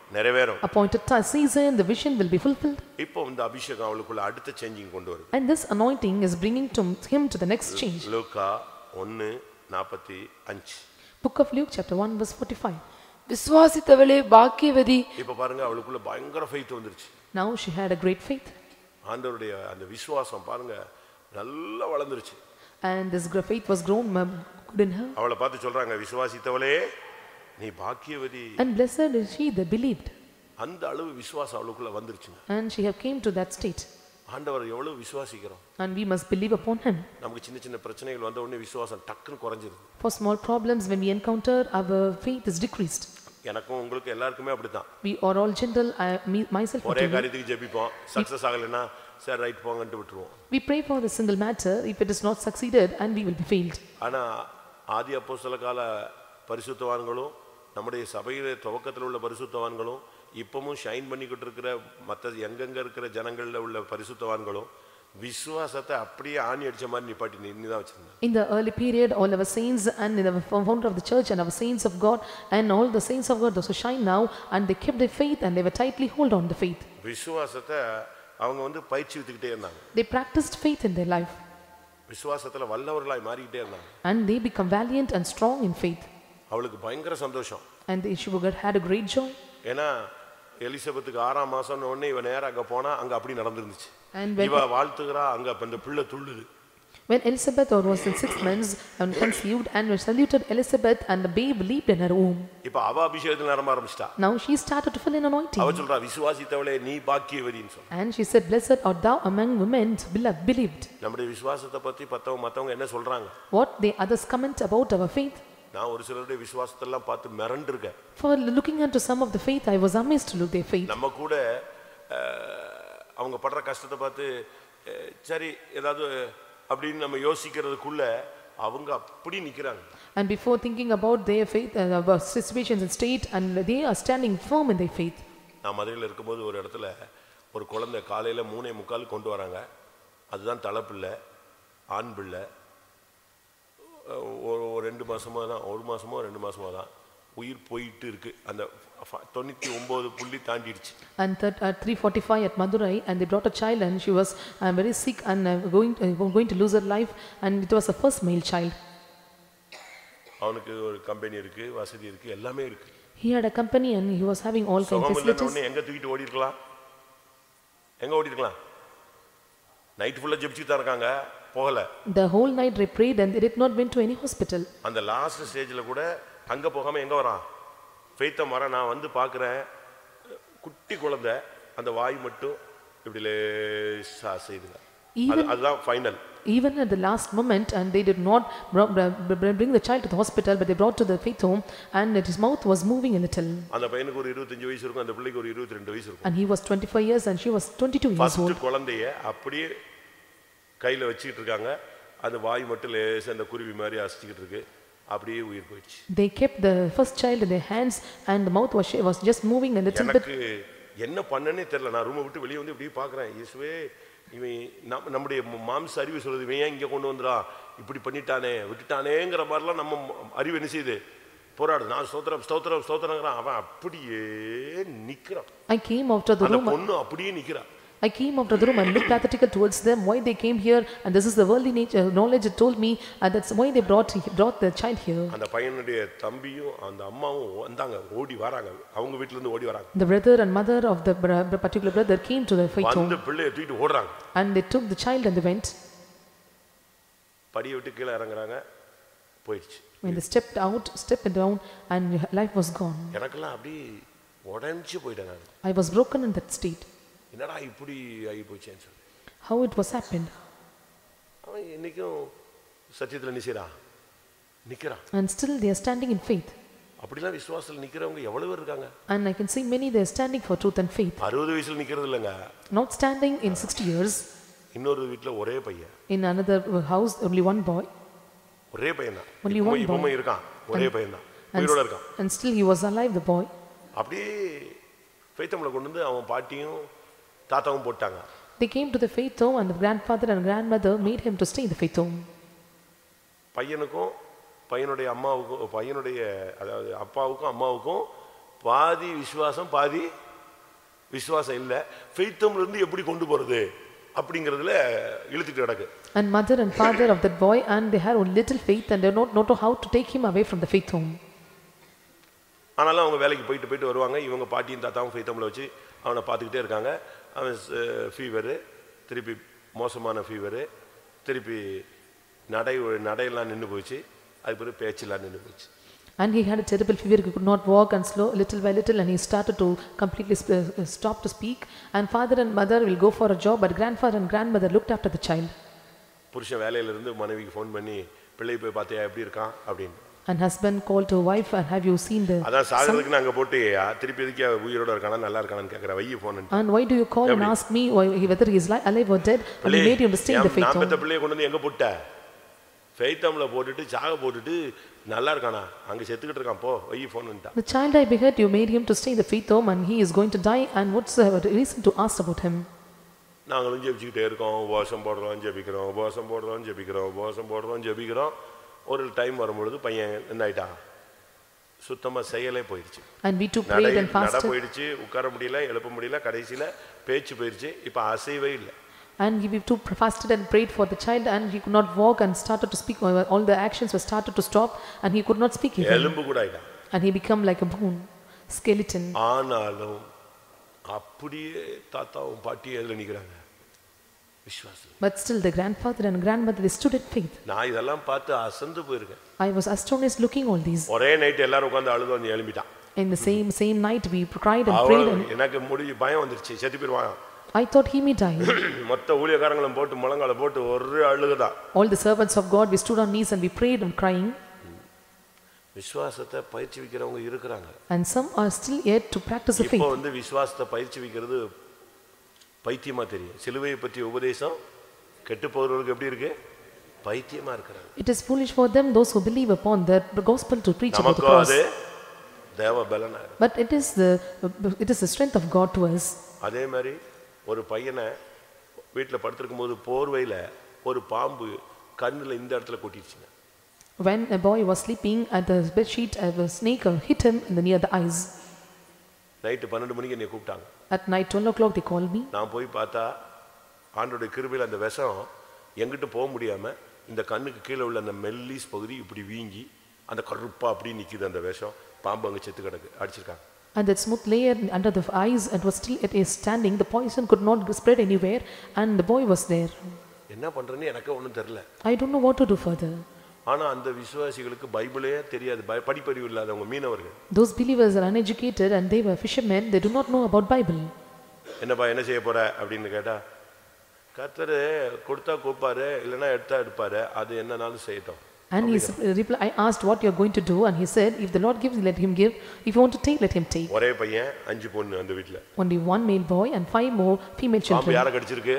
நிறைவேறும். Appointed time season the vision will be fulfilled. இப்போ இந்த அபிஷேகம் அவளுக்குள்ள அடுத்த சேஞ்சிங் கொண்டு வருது. And this anointing is bringing to him to the next change. லூக்கா ஒன்று நாற்பத்தி ஐந்து. Book of Luke chapter one verse forty-five. விசுவாசித்தவளே பாக்கியவதி. இப்போ பாருங்க அவளுக்குள்ள பயங்கர faith வந்துருச்சு. Now she had a great faith. ஆண்டவருடைய அந்த விசுவாசம் பாருங்க நல்லா வளர்ந்துருச்சு. And this faith was grown good in her. அவளை பார்த்து சொல்றாங்க விசுவாசித்தவளே நீ பாக்கியவதி. And blessed is she that believed. அந்த அளவு விசுவாசம் அவளுக்குள்ள வந்துருச்சு. And she have came to that state. ஆண்டவர் எவ்வளவு விசுவாசிக்கிறோம். And we must believe upon him. நமக்கு சின்ன சின்ன பிரச்சனைகள் வந்த உடனே விசுவாசம் டக்குன்னு குறஞ்சிருது. For small problems when we encounter our faith is decreased. எனக்கும் உங்களுக்கு எல்லாருக்குமே அப்படிதான். We are all gentle. I me, myself ஒரே காரியத்துக்கு ஜெபிப்போம். சக்சஸ் ஆகலனா சார் ரைட் போங்கன்னு விட்டுருவோம். We pray for the single matter if it is not succeeded and we will be failed. ஆனா ஆதி அப்போஸ்தல கால பரிசுத்தவான்களும் நம்முடைய சபையிலே துவக்கத்தில் உள்ள பரிசுத்தவான்களும் இப்பவும் ஷைன் பண்ணிக்கிட்டு இருக்கிற மற்ற எங்கெங்க இருக்கிற ஜனங்கள்ல உள்ள பரிசுத்தவான்களும் விசுவாசத்தை அப்படியே ஆணி அடிச்ச மாதிரி நிப்பாட்டி நின்னு தான் வச்சிருந்தாங்க. In the early period all our saints and the founder of the church and our saints of God and all the saints of God those who shine now and they kept their faith and they were tightly hold on the faith. விசுவாசத்தை அவங்க வந்து பயிற்சி விட்டுக்கிட்டே இருந்தாங்க. They practiced faith in their life. விசுவாசத்துல வல்லவர்களாய் மாறிக்கிட்டே இருந்தாங்க. And they become valiant and strong in faith. அவளுக்கு பயங்கர சந்தோஷம். And she had a great joy. ஏன்னா எலிசபெத்துக்கு ஆறாம் மாசம் உடனே இவ நேரா அங்க போனா அங்க அப்படி நடந்துருந்துச்சு. And when இவ வாழ்த்துகிறா அங்க அந்த பிள்ளை துள்ளுது. When Elizabeth was in six months and conceived and saluted Elizabeth and the babe leaped in her womb. இப்ப அவ அபிஷேகத்துல நிரம்ப ஆரம்பிச்சிட்டா. Now she started to fill in anointing. அவ சொல்றா விசுவாசித்தவளே நீ பாக்கியவதின்னு சொல்றா. And she said blessed art thou among women believed. நம்முடைய விசுவாசத்தை பத்தி பத்தவங்க மத்தவங்க என்ன சொல்றாங்க? What the others comment about our faith? நான் ஒரு சிலருடைய விசுவாசத்தை எல்லாம் பார்த்து மிரண்டிருக்கேன். For looking into some of the faith I was amazed to look their faith. நம்ம கூட அவங்க படுற கஷ்டத்தை பார்த்து சரி ஏதாவது அப்படின்னு நம்ம யோசிக்கிறதுக்குள்ள அவங்க அப்படி நிக்கறாங்க. And before thinking about their faith and about situations and state and they are standing firm in their faith. நான் மதுரையில் இருக்கும்போது ஒரு இடத்துல ஒரு குழந்தை காலையில மூணே முக்கால் கொண்டு வராங்க. அதுதான் தலைப்பிள்ளை ஆண் பிள்ளை. ஒரு ரெண்டு மாசமா தான் ஒரு மாசமோ ரெண்டு மாசமா தான் உயிர் போயிட்டு இருக்கு. அந்த தொண்ணூற்றி ஒன்பது புள்ளி தாண்டிடுச்சு. And that at three forty-five at Madurai and they brought a child and she was uh, very sick and uh, going uh, going to lose her life and it was a first male child. அவனுக்கு ஒரு company இருக்கு, வசதி இருக்கு, எல்லாமே இருக்கு. He had a company and he was having all kind of facilities. எங்க தூக்கிட்டு ஓடி இருக்கலாம்? எங்க ஓடி இருக்கலாம்? நைட் ஃபுல்லா ஜெபிச்சிட்டு தான் இருக்காங்க, போகல. The whole night they prayed and they did not went to any hospital. அந்த லாஸ்ட் ஸ்டேஜ்ல கூட அங்க போகாம எங்க வரான்? ஃபெய்த் வர நான் வந்து பார்க்கறேன் குட்டி குழந்தை அந்த வாய் மட்டும் இப்படி லேசா செய்துங்க. அதுதான் final. Even at the last moment and they did not bring the child to the hospital but they brought to the faith home and his mouth was moving a little. அந்த பையனுக்கு ஒரு இருபத்தஞ்சு வயசு இருக்கும், அந்த பிள்ளைக்கு ஒரு இருபத்தி ரெண்டு வயசு இருக்கும். And he was twenty-five years and she was twenty-two years old. First குழந்தையை அப்படியே கையில வச்சிட்டு இருக்காங்க. அந்த வாய் மட்டும் லேசா அந்த குருவி மாதிரி அசைச்சிட்டு இருக்கு. அப்படியே உயிர் போயிடுச்சு. They kept the first child in their hands and the mouth was was just moving a little bit. எனக்கு என்ன பண்ணனே தெரியல. நான் ரூமை விட்டு வெளிய வந்து இப்படி பார்க்கறேன். இயேசுவே இவன் நம்முடைய மாம்ச அறிவு சொல்லுது இவன் ஏன் இங்க கொண்டு வந்தா இப்படி பண்ணிட்டானே விட்டுட்டானேங்கற மாதிரிலாம் நம்ம அறிவு என்ன செய்யுது போராடுது. நான் ஸ்தோத்திரம் ஸ்தோத்திரம் ஸ்தோத்திரங்கறான். அவன் அப்படியே நிக்கறான். I came out of the room. அந்த பொண்ணு அப்படியே நிக்கறா. I came out of the room and looked pathetical towards them why they came here and this is the worldly nature knowledge it told me and that's why they brought brought the child here. அந்த பையனுடைய தம்பியும் அந்த அம்மாவும் வந்தாங்க, ஓடி வராங்க, அவங்க வீட்ல இருந்து ஓடி வராங்க. The brother and mother of the particular brother came to the faith home. அந்த பிள்ளையை தூக்கிட்டு ஓடுறாங்க. And they took the child and they went. படியை விட்டு கீழ இறங்குறாங்க, போயிடுச்சு. When they stepped out stepped down and life was gone. எனக்கெல்லாம் அப்படி உடைஞ்சு போய்ட்டேன் நான். I was broken in that state. என்னடா இப்படி ஆகி போச்சேன்னு சொல்லி. How it was happened. அவன் இன்னைக்கும் சத்தியத்துல நிக்கிறா நிக்கிறான். And still they are standing in faith. அப்படிலாம் விசுவாசத்துல நிக்கிறவங்க எவ்வளவு பேர் இருக்காங்க? And I can see many they are standing for truth and faith. அறுபது வயசுல நிக்கிறது இல்லங்க. Not standing in sixty years. இன்னொரு வீட்ல ஒரே பையன். In another house only one boy. ஒரே பையன் தான். Only one boy. இப்பவும் இருக்கான். ஒரே பையன் தான். உயிரோட இருக்கான். And still he was alive the boy. அப்படியே ஃபெய்த்தம்ல கொண்டு வந்து அவன் பாட்டியும் தாத்தாவும் போட்டாங்க. They came to the faith home and the grandfather and grandmother made him to stay in the faith home. பையனுக்கும் பையனுடைய அம்மாவுக்கும் பையனுடைய அதாவது அப்பாவுக்கும் அம்மாவுக்கும் பாதி விசுவாசம் பாதி விசுவாசம் இல்ல ஃபெய்த்தம்ல இருந்து எப்படி கொண்டு போறது அப்படிங்கிறதுல இழுத்துட்டு கிடக்கு. And mother and father of that boy and they had only little faith and they don't know how to take him away from the faith home. ஆனாலும் அவங்க வேலைக்கு போயிட்டு போயிட்டு வருவாங்க. இவங்க பாட்டியும் தாத்தாவும் ஃபெய்த்தம்ல வச்சு அவனை பார்த்துக்கிட்டே இருக்காங்க. அவன் ஃபீவரு, திருப்பி மோசமான ஃபீவரு, திருப்பி நடை நடையெல்லாம் நின்று போச்சு, அது பிறகு பேச்செல்லாம் நின்று போச்சு. And he had a terrible fever, he could not walk, and slow little by little and he started to completely stop to speak. And father and mother will go for a job, but grandfather and grandmother looked after the child. புருஷன் வேலையில இருந்து மனைவிக்கு phone பண்ணி பிள்ளை போய் பாத்தியா எப்படி இருக்கான் அப்படினு. And husband called to wife, and have you seen the அத சாகிறதுக்கு நாங்க போட்டு திருப்பி எதுக்கு உயிரோட இருக்கானா நல்லா இருக்கானான்னு கேக்குற வைய phone. And why do you call and ask me whether he is alive or dead? And he made him to stay in the faith home. நான் பெத்த பிள்ளையை கொண்டு வந்து எங்க போட்ட? ஃபெய்த்தம்ல போட்டுட்டு சாக போட்டுட்டு நல்லா இருக்கானா அங்க செத்துக்கிட்டு இருக்கான் போ வைய ஃபோன்னுட்டா. The child I begot, you made him to stay in the faith home and he is going to die, and what's the reason to ask about him? நாங்களும் ஜெபிச்சிட்டே இருக்கோம், உபவாசம் போடுறோம், ஜெபிக்கிறோம், உபவாசம் போடுறோம், ஜெபிக்கிறோம், உபவாசம் போடுறோம், ஜெபிக்கிறோம். ஒரு டைம் வரும்போது பையன் என்ன ஆயிட்டான், சுத்தமா செயலே போயிடுச்சு. And we too prayed and fasted. நட போயிடுச்சு, உட்கார முடியல, எழுப்ப முடியல, கடைசில பேச்சு போயிடுச்சு, இப்ப அசைவே இல்ல. And we too fasted and prayed for the child, and he could not walk and started to speak. All the actions were started to stop, and he could not speak even. எலும்பு கூட ஆயிட்டான். And he became like a bone, skeleton. ஆனாலும் அப்படியே தாத்தாவும் பாட்டியும் எதுல நிக்கறாங்க? விசுவாசம். But still the grandfather and grandmother, they stood in faith. நான் இதெல்லாம் பார்த்து அசந்து போயிருக்கேன். I was astonished looking all these. ஒரே நைட் எல்லாரும் உட்கார்ந்து அழுது வந்து எழும்பிட்டான். In the same same night we cried and prayed. எனக்கு முடிஞ்சு பயம் வந்துருச்சு, செத்து போயிடுவான். I thought he may die. மொத்த ஊழியக்காரங்களும் போட்டு முழங்கால போட்டு ஒரு அழுகுதான். All the servants of God, we stood on knees and we prayed and crying. விசுவாசத்தை பயிற்சி விக்கிறவங்க இருக்காங்க. And some are still yet to practice the faith. இப்போ வந்து விசுவாசத்தை பயிற்சி விக்கிறது பைத்தியமா தெரியும். சிலுவையை பற்றிய உபதேசம் கெட்டு போறவங்களுக்கு எப்படி இருக்கு? பைத்தியமா இருக்காங்க. It is foolish for them, those who believe upon the gospel, to preach about the cross. தேவ பலனா. But it is the it is the strength of God to us. அதே மாதிரி ஒரு பையனை வீட்ல படுத்துக்கும் போது போர்வையில ஒரு பாம்பு கண்ணுல இந்த இடத்துல கொட்டிடுச்சுங்க. When a boy was sleeping at the bed sheet, a snake hit him in the near the eyes. Night பன்னிரண்டு மணிக்கு என்னை கூப்பிட்டாங்க. At night twelve o'clock they called me. நான் போய் பார்த்தா ஆண்டவருடைய கிருபையில அந்த விஷம் எங்கிட்ட போக முடியாம இந்த கண்ணுக்கு கீழே உள்ள அந்த மெல்லிஸ் பகுதி இப்படி வீங்கி அந்த கருப்பா அப்படி நிக்குது அந்த விஷம். பாம்பு அங்க செத்து கிடக்கு, அடிச்சிருக்காங்க. And that smooth layer under the eyes, it was still it is standing. The poison could not spread anywhere, and the boy was there. என்ன பண்றேன்னு எனக்கு ஒண்ணும் தெரியல. I don't know what to do further. ஆனா அந்த விசுவாசிகளுக்கு பைபிளே தெரியாது, படிப்பறிவு இல்லாதவங்க மீனவர்கள். Those believers are uneducated and they were fishermen, they do not know about Bible. என்னப்பா என்ன செய்ய போற அப்படினு கேட்டா, கர்த்தர் கொடுத்தா கூப்பாரு, இல்லனா எடுத்தா எடுப்பாரு, அது என்னனாலும் செய்யட்டும். And he replied, I asked what you are going to do, and he said, if the Lord gives, let him give. If you want to take, let him take. ஒரே பையன் அஞ்சு பொண்ணு அந்த வீட்ல. Only one male boy and five more female children. பாம்பு யாரை கடிச்சிருக்கு?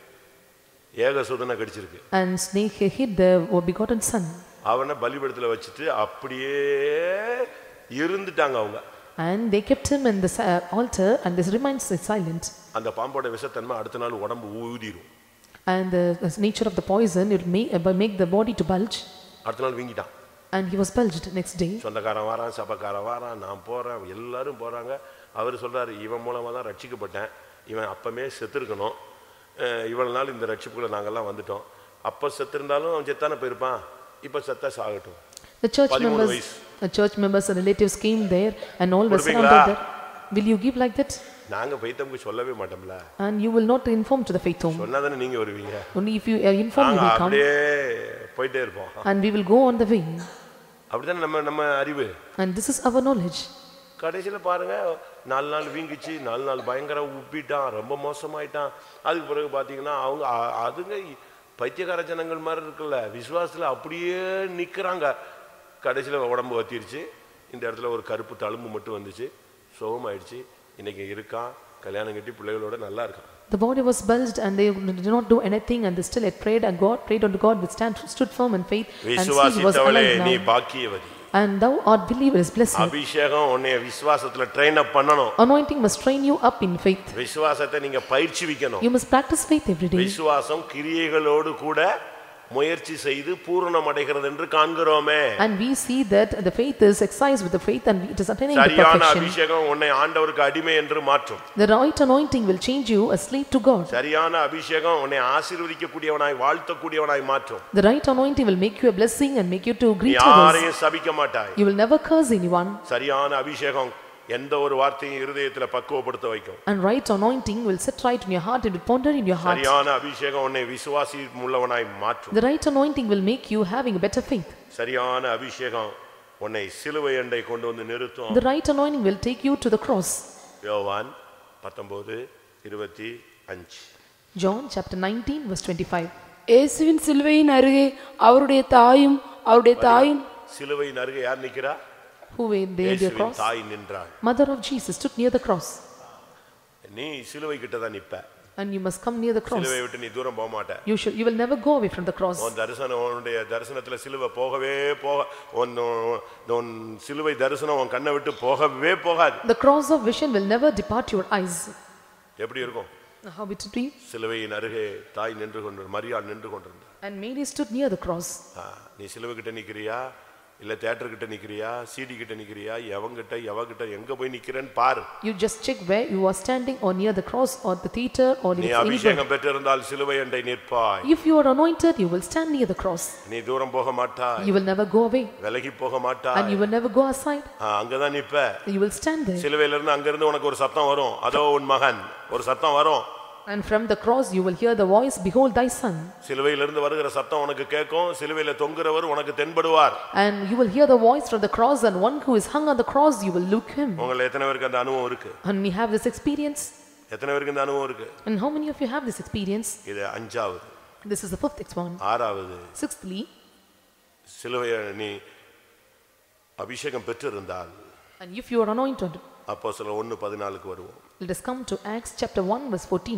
ஏகசுதனை கடிச்சிருக்கு. And snake hit the begotten son. அவனை பலிபீடத்துல வச்சிட்டு அப்படியே இருந்துட்டாங்க அவங்க. And they kept him in the altar, and this remains silent. அந்த பாம்போட விஷத்தன்மை அடுத்த நாள் உடம்பு ஊதிரும். And the nature of the poison, it may make the body to bulge. அடுத்த நாள் வீங்கிட்டான். And he was bulged next day. சொந்தக்காரன் வரான், சபக்காரன் வரான், நான் போறேன், எல்லாரும் போறாங்க. அவர் சொல்றாரு, இவன் மூலமா தான் ரட்சிக்கப்பட்டேன், இவன் அப்பமே செத்துருக்கணும், இவ்வளவு நாள் இந்த ரட்சிப்புக்குள்ள நாங்கெல்லாம் வந்துட்டோம், அப்ப செத்திருந்தாலும் அவன் செத்தான போயிருப்பான், இப்ப செத்தா சாகட்டும். The church members, the church members and relatives came there and all were surrounded there. Will you give like that? நாங்க ஃபெய்த்தம்க்கு சொல்லவே மாட்டோம்ல. And you will not inform to the faith home. சொன்னாதானே நீங்க வருவீங்க. Only if you inform you will come. அப்படியே போயிட்டே இருப்போம். And we will go on the way. அப்படிதான் நம்ம நம்ம அறிவு. And this is our knowledge. கடைசில பாருங்க, நாலு நாள் வீங்கிச்சு, நாலு நாள் பயங்கர உப்பிட்டான், ரொம்ப மோசமாயிட்டான். அதுக்கு பிறகு பாத்தீங்கன்னா அவங்க அதுங்க பைத்தியக்கார ஜனங்கள் மாதிரி இருக்குல்ல, விசுவாசத்துல அப்படியே நிக்கிறாங்க. கடைசில உடம்பு வத்திருச்சு, இந்த இடத்துல ஒரு கருப்பு தழும்பு மட்டும் வந்துச்சு, சோகமாயிடுச்சு. இன்னைக்கு இருக்கான், கல்யாணம் கட்டி பிள்ளைகளோட நல்லா இருக்கான். The body was bulged and they did not do anything, and they still had prayed and God prayed unto God, which stand stood firm in faith, and he was alive now. நீ பாக்கியவதி. And thou art believer is blessed. அபிஷேகம் உன்னை விசுவாசத்துல train up பண்ணனும். Anointing must train you up in faith. விசுவாசத்தை நீங்க பயிற்சி விக்கணும். You must practice faith every day. விசுவாசம் கிரியைகளோடு கூட முயற்சி செய்து பூரணம் அடைகிறது என்று காண்கிறோமே. And we see that the faith is exercised with the faith and it is attaining the சரியான perfection. அபிஷேகம் உன்னை ஆண்டவருக்கு அடிமை என்று மாற்றும். The right anointing will change you a slave to God. சரியான அபிஷேகம் உன்னை ஆசீர்வதிக்கக்கூடியவனாய் வாழ்த்தக்கூடியவனாய் மாற்றும். The right anointing will make you a blessing and make you to greet others. யாரையும் சபிக்க மாட்டாய். You will never curse anyone. சரியான அபிஷேகம் எந்த ஒரு வார்த்தையும் இருதயத்துல பக்குவப்படுத்த வைக்கும். And right anointing will set right in your heart and will ponder in your heart. சரியான அபிஷேகம் உன்னை விசுவாசி உள்ளவனாய் மாற்றும். The right anointing will make you having a better faith. சரியான அபிஷேகம் உன்னை சிலுவை அண்டை கொண்டு வந்து நிறுத்தும். The right anointing will take you to the cross. யோவான் பத்தொன்பது இருபத்தி ஐந்து. John chapter nineteen verse twenty-five. இயேசுவின் சிலுவையின் அருகே அவருடைய தாயும் அவருடைய தாயின் சிலுவையின் அருகே யார் நிக்கிறா? Who were there the cross? தாய் நின்றாள். Mother of Jesus stood near the cross. நீ சிலுவை கிட்ட தான் நிப்ப. And you must come near the cross. சிலுவை விட்டு நீ தூரம் போக மாட்ட. You should you will never go away from the cross. உன் தரிசனம் உன்னுடைய தரிசனத்துல சிலுவை போகவே போக உன் உன் சிலுவை தரிசனம் உன் கண்ணை விட்டு போகவே போகாது. The cross of vision will never depart your eyes. எப்படி இருக்கும்? How it would be? சிலுவையின் அருகே தாய் நின்று கொண்டு மரியாள் நின்று கொண்டிருந்தார். And Mary stood near the cross. நீ சிலுவை கிட்ட நிக்கிறியா இல்ல தியேட்டர் கிட்ட நிக்கிறியா சிடி கிட்ட நிக்கிறியா எவங்கிட்ட எவகிட்ட எங்க போய் நிக்கிறேன்னு பாரு. You just check where you are standing or near the cross or the theater or in நீ அபிஷேகம் பெற்றிருந்தால் சிலுவை அண்டை நிற்பாய். If you are anointed you will stand near the cross. நீ தூரம் போக மாட்டாய். You will never go away. விலகி போக மாட்டாய். And you will never go aside. அங்க தான் நிப்ப. You will stand there. சிலுவையில இருந்து அங்க இருந்து உனக்கு ஒரு சத்தம் வரும். அதோ உன் மகன் ஒரு சத்தம் வரும். And from the cross you will hear the voice, behold thy son. சிலுவையில இருந்து வருகிற சத்தம் உனக்கு கேட்கும். சிலுவையில தொங்குறவர் உனக்கு தென்படுவார். And you will hear the voice from the cross and one who is hung on the cross you will look him. உங்களுக்கு எத்தனை பேருக்கு அந்த அனுபவம் இருக்கு? And we have this experience. எத்தனை பேருக்கு இந்த அனுபவம் இருக்கு? And how many of you have this experience? இது அஞ்சாவது. This is the fifth one. ஆறாவது. Sixthly, சிலுவையை நீ அபிஷேகம் பெற்றிருந்தால் and if you are anointed, அப்போஸ்தலர் ஒன்று பதினாலுக்கு வருவோம். let us come to Acts chapter one verse fourteen.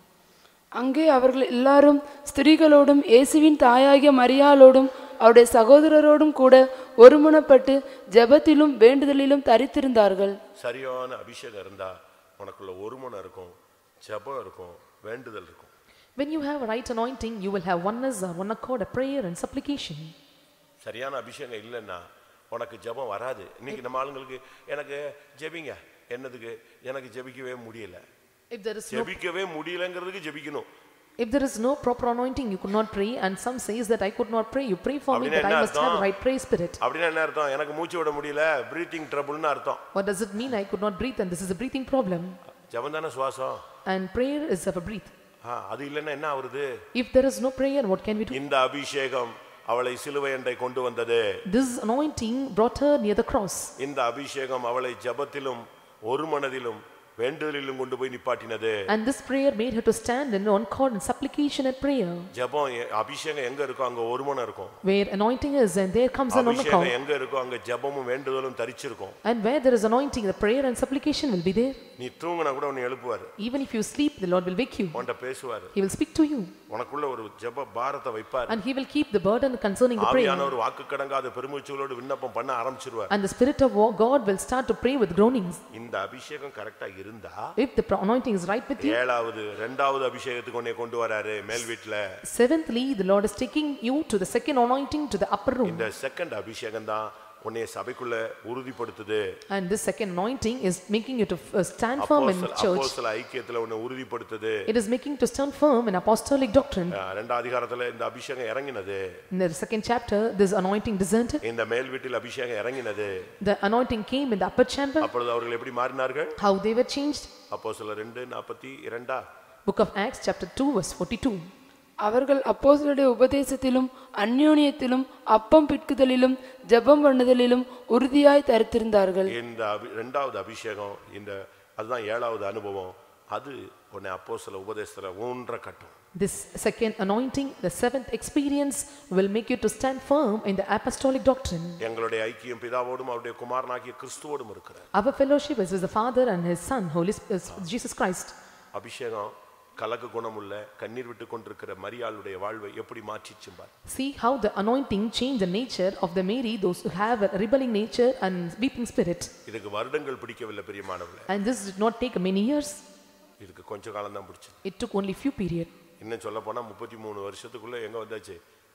அங்கே அவர்கள் எல்லாரும் ஸ்திரீகளோடும் இயேசுவின் தாயாகிய மரியாளோடும் அவருடைய சகோதரரோடும் கூட ஒருமனப்பட்டு ஜெபத்திலும் வேண்டுதலிலும் தரித்திருந்தார்கள். சரியான அபிஷேகம் இருந்தா உனக்குள்ள ஒருமனம் இருக்கும், ஜெபம் இருக்கும், வேண்டுதல் இருக்கும். When you have a right anointing you will have oneness or one accord, a prayer and supplication. சரியான அபிஷேகம் இல்லைன்னா உனக்கு ஜெபம் வராது. இன்னைக்கு நம்ம ஆளுங்களுக்கு எனக்கு ஜெபிங்க என்னதுக்கு எனக்கு ஜெபிக்கவே முடியல. If there is no ஜெபிக்கவே முடியலங்கிறதுக்கு ஜெபிக்கணும். If there is no proper anointing you could not pray and some says that I could not pray, you pray for me that I must have the right prayer spirit. அப்படினா என்ன அர்த்தம்? எனக்கு மூச்சு விட முடியல, breathing trouble னு அர்த்தம். What does it mean? I could not breathe and this is a breathing problem. ஜெபம் தான சுவாசம். And prayer is of a breath. ஆ அது இல்லன்னா என்ன ஆவுது? If there is no prayer what can we do? இந்த அபிஷேகம் அவளை சிலுவை அண்டை கொண்டு வந்தது. This anointing brought her near the cross. இந்த அபிஷேகம் அவளை ஜெபத்திலும் ஒரு மனதிலும் வேண்டுதலிலும் கொண்டு போய் நிப்பாட்டினது. And this prayer made her to stand in one accord in supplication and prayer. ஜெபம் அபிஷேகம் எங்க இருக்கோ அங்க ஒரு மனம் இருக்கும். Where anointing is and there comes an one accord. அபிஷேகம் எங்க இருக்கோ அங்க ஜெபமும் வேண்டுதலும் தரிச்சிருக்கும். And where there is anointing the prayer and supplication will be there. நீ தூங்குனா கூட உன்னை எழுப்புவார். Even if you sleep the Lord will wake you. உன்கிட்ட பேசுவார். He will speak to you. உனக்குள்ள ஒரு ஜெப பாரத்தை வைப்பார். And he will keep the burden concerning the prayer. ஆவியானவர் வாக்கு கடங்காத பெருமூச்சோடு விண்ணப்பம் பண்ண ஆரம்பிச்சிடுவார். And the spirit of God will start to pray with groanings. இந்த அபிஷேகம் கரெக்ட்டா இருந்தா if the anointing is right with you. ஏழாவது இரண்டாவது அபிஷேகத்துக்கு உன்னை கொண்டு வராரு மேல் வீட்ல. Seventhly the Lord is taking you to the second anointing to the upper room. இந்த செகண்ட் அபிஷேகம் தான் உன்னை சபைக்குள்ள உறுதிப்படுத்துது. And this second anointing is making you to stand firm in church. அப்போஸ்தல ஐக்கியத்துல உன்னை உறுதிப்படுத்துது. It is making to stand firm in apostolic doctrine. இரண்டாம் அதிகாரத்துல இந்த அபிஷேகம் இறங்கினது. In the second chapter this anointing descended. இந்த மேல் வீட்டில் அபிஷேகம் இறங்கினது. The anointing came in the upper chamber. அப்பொழுது அவர்கள் எப்படி மாறினார்கள்? How they were changed. அப்போஸ்தலர் இரண்டு நாற்பத்தி இரண்டு. Book of Acts chapter two verse forty-two. அவர்கள் அப்போஸ்தலருடைய உபதேசத்திலும் அந்யோன்யத்திலும் அப்பம் பிட்குதலிலும் ஜெபம் பண்ணுதலிலும் உறுதியாய் தரித்திருந்தார்கள். இந்த இரண்டாவது அபிஷேகம் இந்த அதுதான் ஏழாவது அனுபவம். அது உன்னை அப்போஸ்தல உபதேசத்துல ஊன்ற கட்டும். This second anointing, the seventh experience will make you to stand firm in the apostolic doctrine. எங்களுடைய ஐக்கியம் பிதாவோடும் அவருடைய குமாரனாகிய கிறிஸ்துவோடும் இருக்கிறது. Our fellowship is with the Father and his Son, Holy Spirit, Jesus Christ. அபிஷேகம் கலக குணமுள்ள கண்ணீர் விட்டு கொண்டிருக்கிற மரியாளுடைய வாழ்வை எப்படி மாற்றிச்சு பார். See how the anointing changed the nature of the Mary, those who have a rebelling nature and weeping spirit. இதுக்கு வருடங்கள் பிடிக்கவில்லை பிரியமானவர்களே. And this did not take many years. இதுக்கு கொஞ்ச காலம் தான் பிடிச்சது. It took only few period. இன்னும் சொல்ல போனா முப்பத்தி மூணு வருஷத்துக்குள்ள எங்க வந்தாச்சு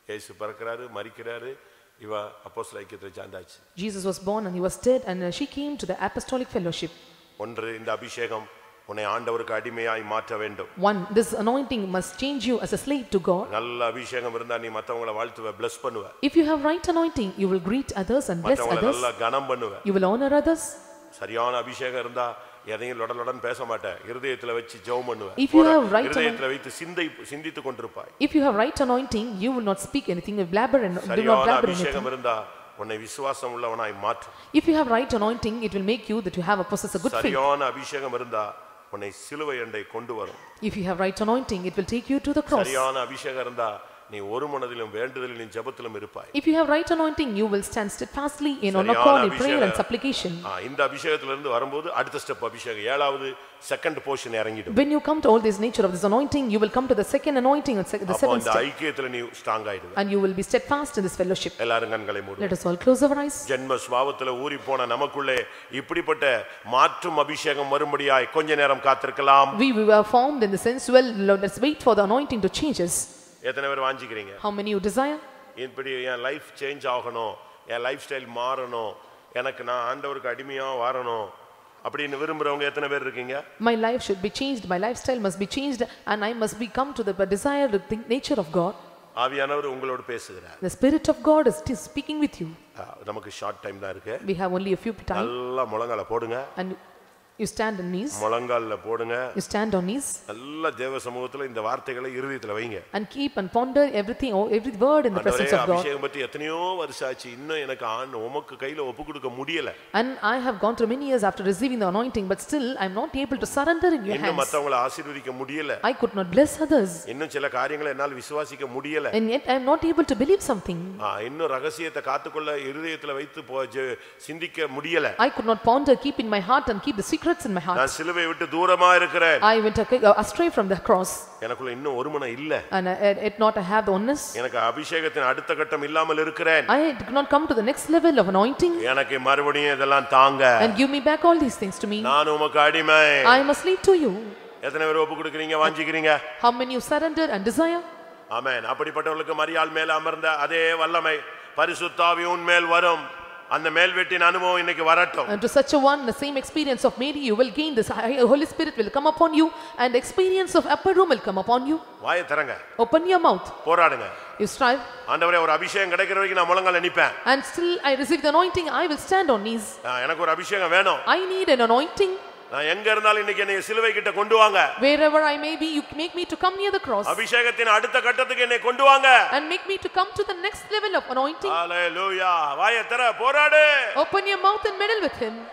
இயேசு பிறக்கிறாரு, மரிக்கிறாரு, இவ அப்போஸ்தல ஐக்கியத்துல சேர்ந்தாச்சு. Jesus was born and he was dead and uh, she came to the apostolic fellowship. ஒன்று, இந்த அபிஷேகம் உன்னை ஆண்டவருக்கு அடிமையாய் மாற்ற வேண்டும். One, this anointing must change you as a slave to God. நல்ல அபிஷேகம் இருந்தா நீ மத்தவங்கள வாழ்த்துவ, bless பண்ணுவ. If you have right anointing, you will greet others and bless மத்தவங்கள others. நல்ல கனம் பண்ணுவ. You will honor others. சரியான அபிஷேகம் இருந்தா எதையும் லொடலொடன் பேச மாட்டே, இருதயத்துல வச்சு ஜெபம் பண்ணுவ. If you have right இருதயத்துல வைத்து சிந்தை சிந்தித்துக் கொண்டிருப்பாய். If you have right anointing, you will not speak anything, you blabber and do not சரியான blabber அபிஷேகம் anything. இருந்தா உன்னை விசுவாசம் உள்ளவனாய் மாற்றும். If you have right anointing, it will make you that you have a possess a good faith. சரியான அபிஷேகம் இருந்தா உன்னை சிலுவை அண்டை கொண்டு வரும். If you have right anointing, it will take you to the cross. சரியான அபிஷேகம் இருந்தா நீ ஒரு மனதிலும் வேண்டுதலிலும் ஜெபத்திலும் இருப்பாய். If you have right anointing, you will stand steadfastly in on accord in prayer and supplication. இந்த அபிஷேகத்துல இருந்து வரும்போது அடுத்த ஸ்டெப் அபிஷேகம் ஏழாவது செகண்ட் போர்ஷன் இறங்கிடும். When you come to all this nature of this anointing, you will come to the second anointing and the seventh step. அந்த ஐக்கியத்துல நீ ஸ்ட்ராங் ஆயிடுவே. And you will be steadfast in this fellowship. எல்லாரும் கண்களை மூடுங்க. Let us all close our eyes. ஜென்ம சுபாவத்துல ஊறி போன நமக்குள்ளே இப்படிப்பட்ட மாற்றும் அபிஷேகம் வரும்படியாய் கொஞ்ச நேரம் காத்திருக்கலாம். We were formed in the sense, well, let's wait for the anointing to change us. எத்தனை பேர் வாஞ்சிக்கிறீங்க? How many you desire? இப்படி என் லைஃப் சேஞ்ச் ஆகணும், என் லைஃப் ஸ்டைல் மாறணும், எனக்கு நான் ஆண்டவருக்கு அடிமையா வாரணும் அப்படின்னு விரும்புறவங்க எத்தனை பேர் இருக்கீங்க? My life should be changed, my lifestyle must be changed and I must become to the desired nature of God. ஆவியானவர் உங்களோடு பேசுகிறார். The Spirit of God is still speaking with you. நமக்கு ஷார்ட் டைம் தான் இருக்கு. We have only a few time. நல்லா முழங்கால போடுங்க. And you stand on knees. முழங்கால்ல போடுங்க. You stand on knees. நல்ல தேவ சமூகத்துல இந்த வார்த்தைகளை இருதயத்துல வைங்க. And keep and ponder everything, every word in the presence of God. அபிஷேகம் பத்தி எத்தனையோ வருஷம் ஆச்சு, இன்னும் எனக்கு ஆன் உமக்கு கையில ஒப்பு கொடுக்க முடியல. And I have gone through many years after receiving the anointing, but still I am not able to surrender in your hands. இன்னும் மத்தவங்களை ஆசீர்வதிக்க முடியல. I could not bless others. இன்னும் சில காரியங்களை என்னால் விசுவாசிக்க முடியல. And yet I am not able to believe something. இன்னும் ரகசியத்தை காத்துக்கொள்ள இருதயத்துல வைத்து சிந்திக்க முடியல. I could not ponder, keep in my heart and keep the secrets in my heart. நான் சிலுவை விட்டு தூரமா இருக்கிறேன். I went astray from the cross. எனக்குள்ள இன்னும் ஒரு மனம் இல்ல. And it not I have the oneness. எனக்கு அபிஷேகத்தின் அடுத்த கட்டம் இல்லாமல் இருக்கிறேன். I did not come to the next level of anointing. எனக்கு மறுபடியும் இதெல்லாம் தாங்க. And give me back all these things to me. நான் உமக்கு அடிமை. I must leave to you. எத்தனை பேர் ஒப்பு கொடுக்கிறீங்க, வாஞ்சிக்கிறீங்க? How many you surrender and desire? ஆமென். அப்படிப்பட்டவங்களுக்கு மரியாள் மேல அமர்ந்த அதே வல்லமை பரிசுத்த ஆவி உன் மேல் வரும். அந்த மேல்வெட்டின் அனுபவம் இன்னைக்கு வரட்டும். And to such a one, the same experience of Mary, you will gain this. Holy Spirit will come upon you and the experience of upper room will come upon you. வாயை திறங்க. Open your mouth. போராடுங்க. You strive. ஆண்டவரே, ஒரு அபிஷேகம் கிடைக்கிற வரைக்கும் நான் முழங்கால நிப்பேன். And still I receive the anointing, I will stand on knees. எனக்கு ஒரு அபிஷேகம் வேணும். I need an anointing. நான் எங்க இருந்தாலும் இன்னைக்கு என்னை சிலுவை கிட்ட கொண்டு வாங்க. Wherever I may be, you make me to come near the cross. அபிஷேகத்தின் அடுத்த கட்டத்துக்கு என்னை கொண்டு வாங்க. And make me to come to the next level of anointing. Hallelujah. வாயை திற, போராடு. Open your mouth and meddle with him.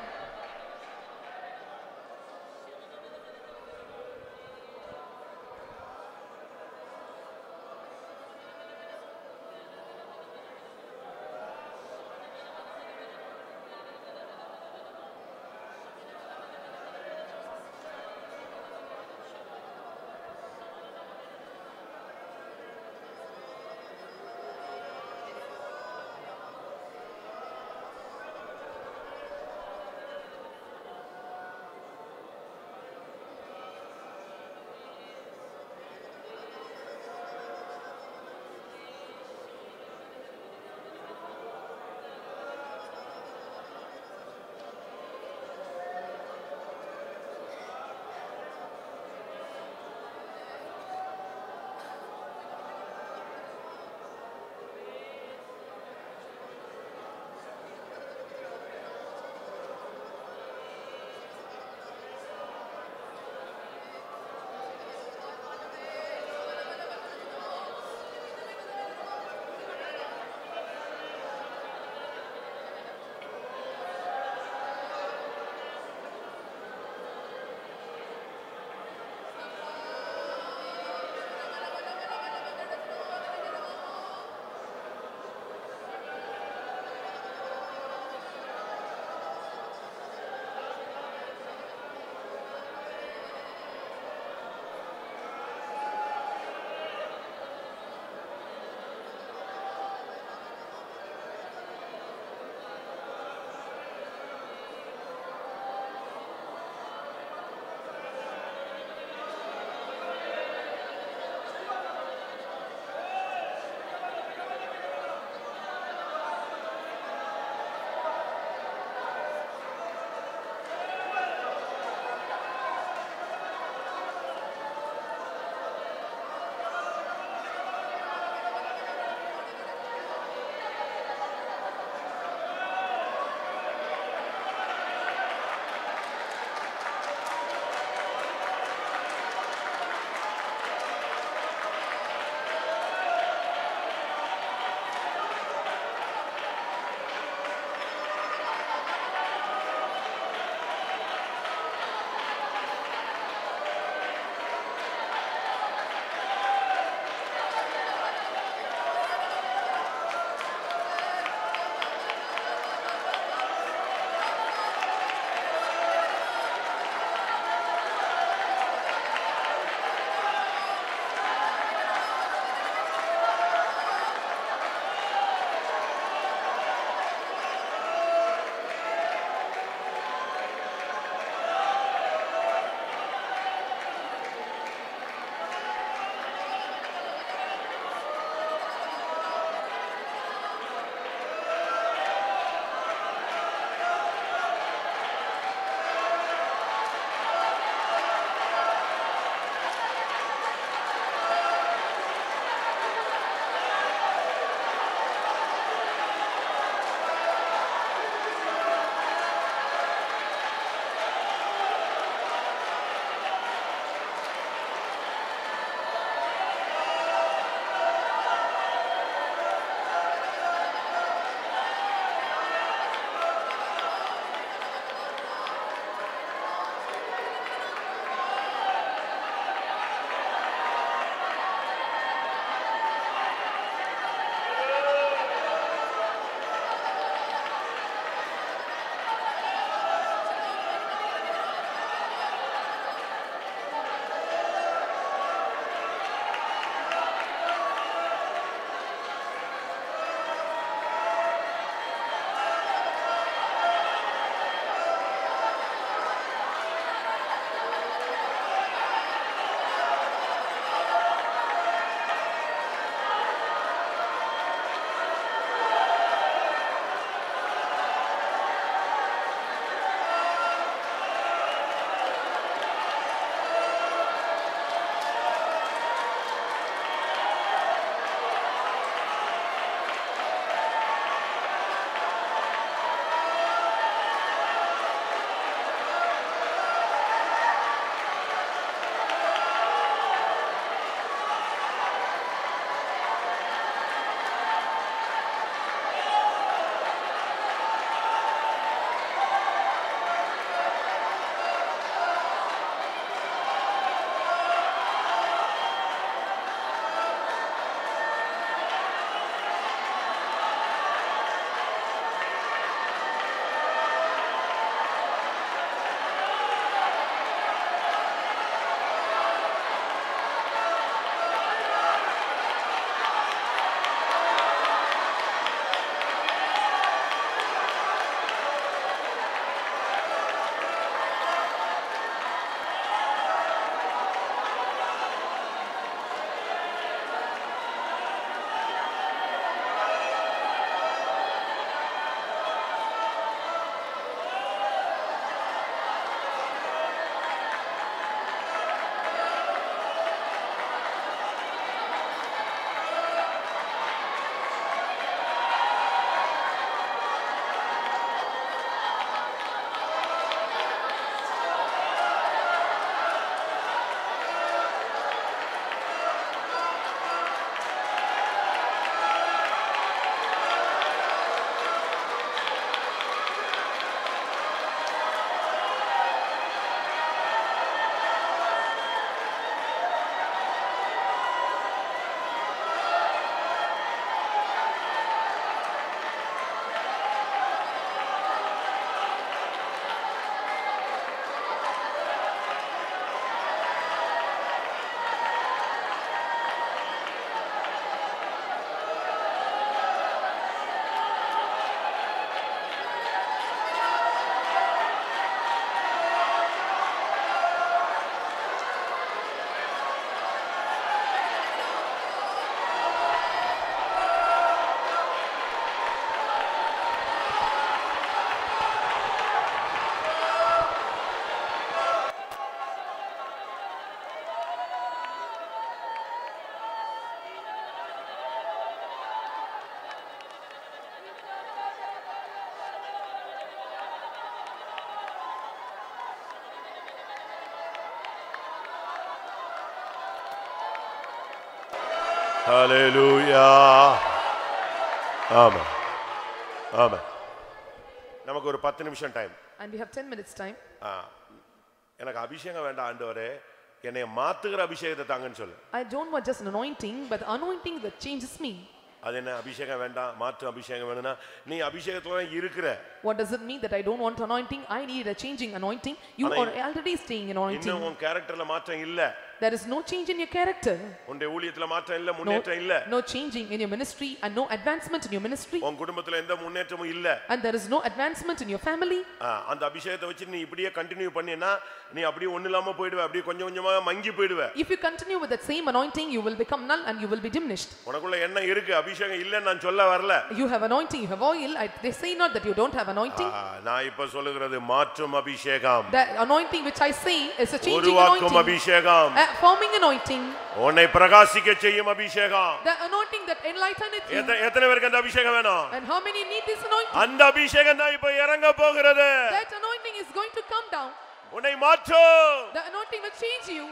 ஹல்லேலூயா. ஆமென். ஆமென். நமக்கு ஒரு பத்து நிமிஷம் time. And we have ten minutes time. எனக்கு அபிஷேகம் வேண்டாம் ஆண்டவரே, என்னை மாத்துகிற அபிஷேகத்தை தாங்கன்னு சொல்லு. I don't want just an anointing, but anointing that changes me. அது என்ன அபிஷேகம் வேண்டாம், மாற்று அபிஷேகம் வேணும்னா நீ அபிஷேகத்துல தான் இருக்கிற. What does it mean that I don't want anointing? I need a changing anointing. You are already staying in anointing. இன்னும் உன் characterல மாற்றம் இல்ல. There is no change in your character. உன்னுடைய ஊழியத்துல மாற்றம் இல்ல, முன்னேற்றம் இல்ல. No changing in your ministry and no advancement in your ministry. உன் குடும்பத்துல எந்த முன்னேற்றமும் இல்ல. And there is no advancement in your family. அந்த அபிஷேகத்தை வச்சு நீ இப்படியே கண்டினியூ பண்ணினா நீ அப்படியே ஒண்ணு இல்லாம போய்டுவே, அப்படியே கொஞ்சம் கொஞ்சமா மங்கி போய்டுவே. If you continue with that same anointing, you will become null and you will be diminished. உனக்குள்ள என்ன இருக்கு, அபிஷேகம் இல்லன்னு நான் சொல்ல வரல. You have anointing, you have oil. I, they say not that you don't have anointing. நான் இப்ப சொல்லுகிறது மாற்றும் அபிஷேகம். The anointing which I say is a changing உருவாக்கும் anointing. அபிஷேகம். A forming anointing. உன்னை பிரகாசிக்க செய்யும் அபிஷேகம். The anointing that enlighteneth you. எத்தனை பேருக்கு அந்த அபிஷேகம் வேணும்? And how many need this anointing? அந்த அபிஷேகம் தான் இப்ப இறங்க போகிறது. That anointing is going to come down. உன்னை மாற்றும். The anointing will change you.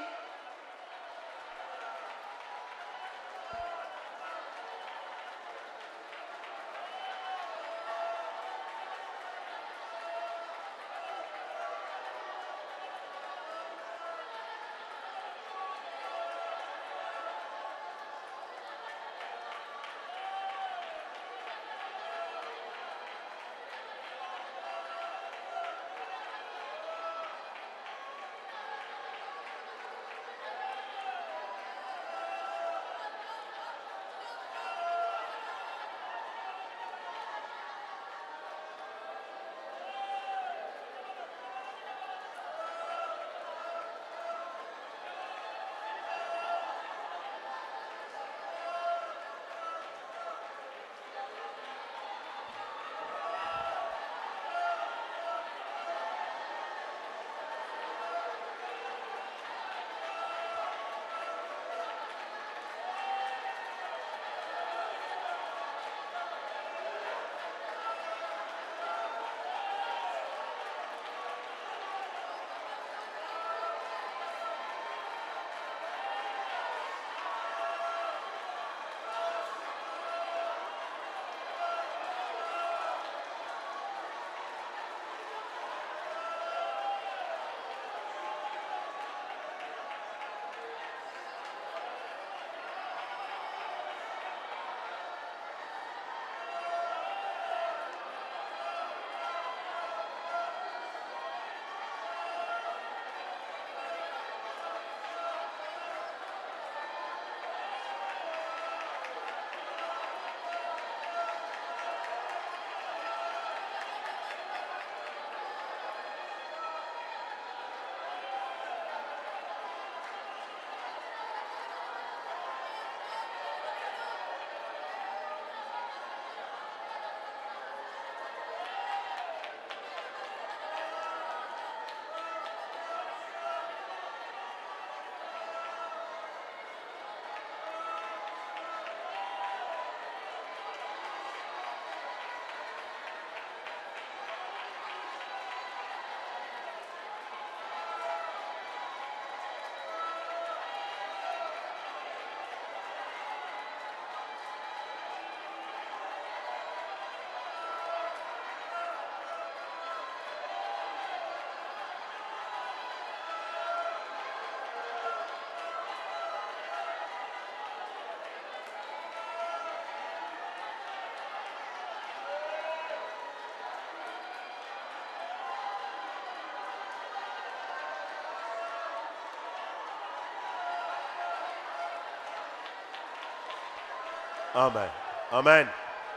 ஆமென். ஆமென்.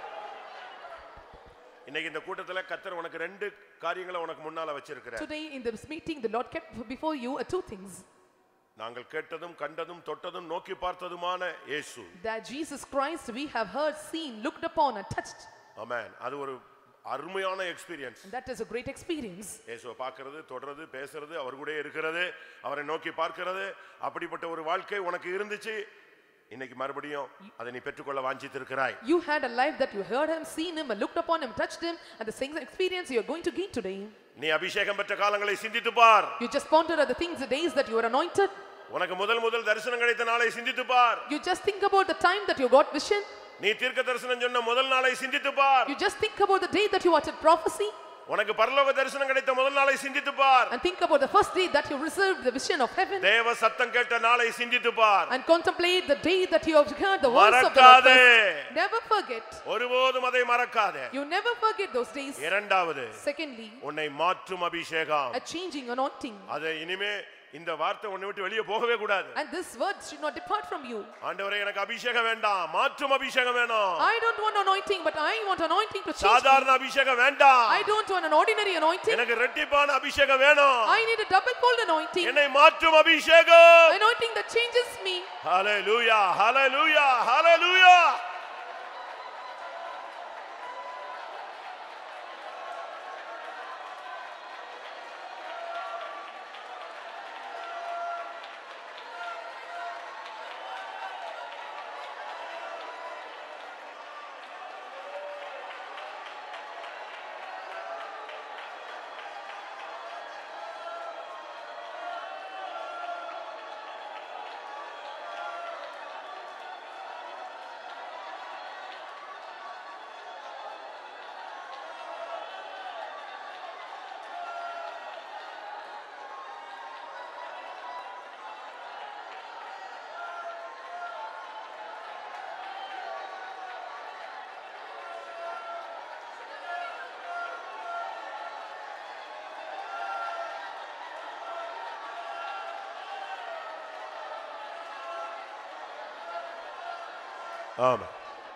இன்னைக்கு இந்த கூட்டத்துல கர்த்தர் உனக்கு ரெண்டு காரியங்களை உனக்கு முன்னால வச்சிருக்கிறார். Today in this meeting the Lord kept before you uh, two things. நாங்கள் கேட்டதும் கண்டதும் தொட்டதும் நோக்கி பார்த்ததுமான இயேசு. That Jesus Christ we have heard, seen, looked upon and touched. ஆமென். அது ஒரு அருமையான experience. That is a great experience. இயேசுவை பார்க்கிறது, தொடர்றது, பேசுறது, அவர் கூடயே இருக்கிறது, அவரை நோக்கி பார்க்கிறது, அப்படிப்பட்ட ஒரு வாழ்க்கை உனக்கு இருந்துச்சு. இன்னைக்கு மறுபடியும் அதை நீ பெற்றுக்கொள்ள வாஞ்சித்திருக்கிறாய். You had a life that you heard him, seen him and looked upon him, touched him, and the same experience you are going to gain today. நீ அபிஷேகம் பெற்ற காலங்களை சிந்தித்து பார். You just ponder at the things, the days that you were anointed. உனக்கு முதல் முதல் தரிசனம் கிடைத்த நாளை சிந்தித்து பார். You just think about the time that you got vision. நீ தீர்க்க தரிசனம் சொன்ன முதல் நாளை சிந்தித்து பார். You just think about the day that you uttered prophecy. உனக்கு பரலோக தரிசனம் கிடைத்த முதல் நாளை சிந்தித்து பார். And think about the first day that you received the vision of heaven. தேவ சத்தம் கேட்ட நாளை சிந்தித்து பார். And contemplate the day that you have heard the voice of the Lord. Never forget. ஒருபோதும் அதை மறக்காதே. You never forget those days. இரண்டாவது, Secondly, உன்னை மாற்றும் அபிஷேகம். a changing anointing. அதை இனிமே இந்த வார்த்தை உன்னை விட்டு வெளியே போகவே கூடாது. And this word should not depart from you. ஆண்டவரே எனக்கு அபிஷேகம் வேண்டாம், மாற்றும் அபிஷேகம் வேணும். I don't want anointing, but I want anointing to change. சாதாரண அபிஷேகம் வேண்டாம். I don't want an ordinary anointing. எனக்கு இரட்டிப்பான அபிஷேகம் வேணும். I need a double fold anointing. என்னை மாற்றும் அபிஷேகம். Anointing that changes me. Hallelujah, hallelujah, hallelujah. ஆமென்.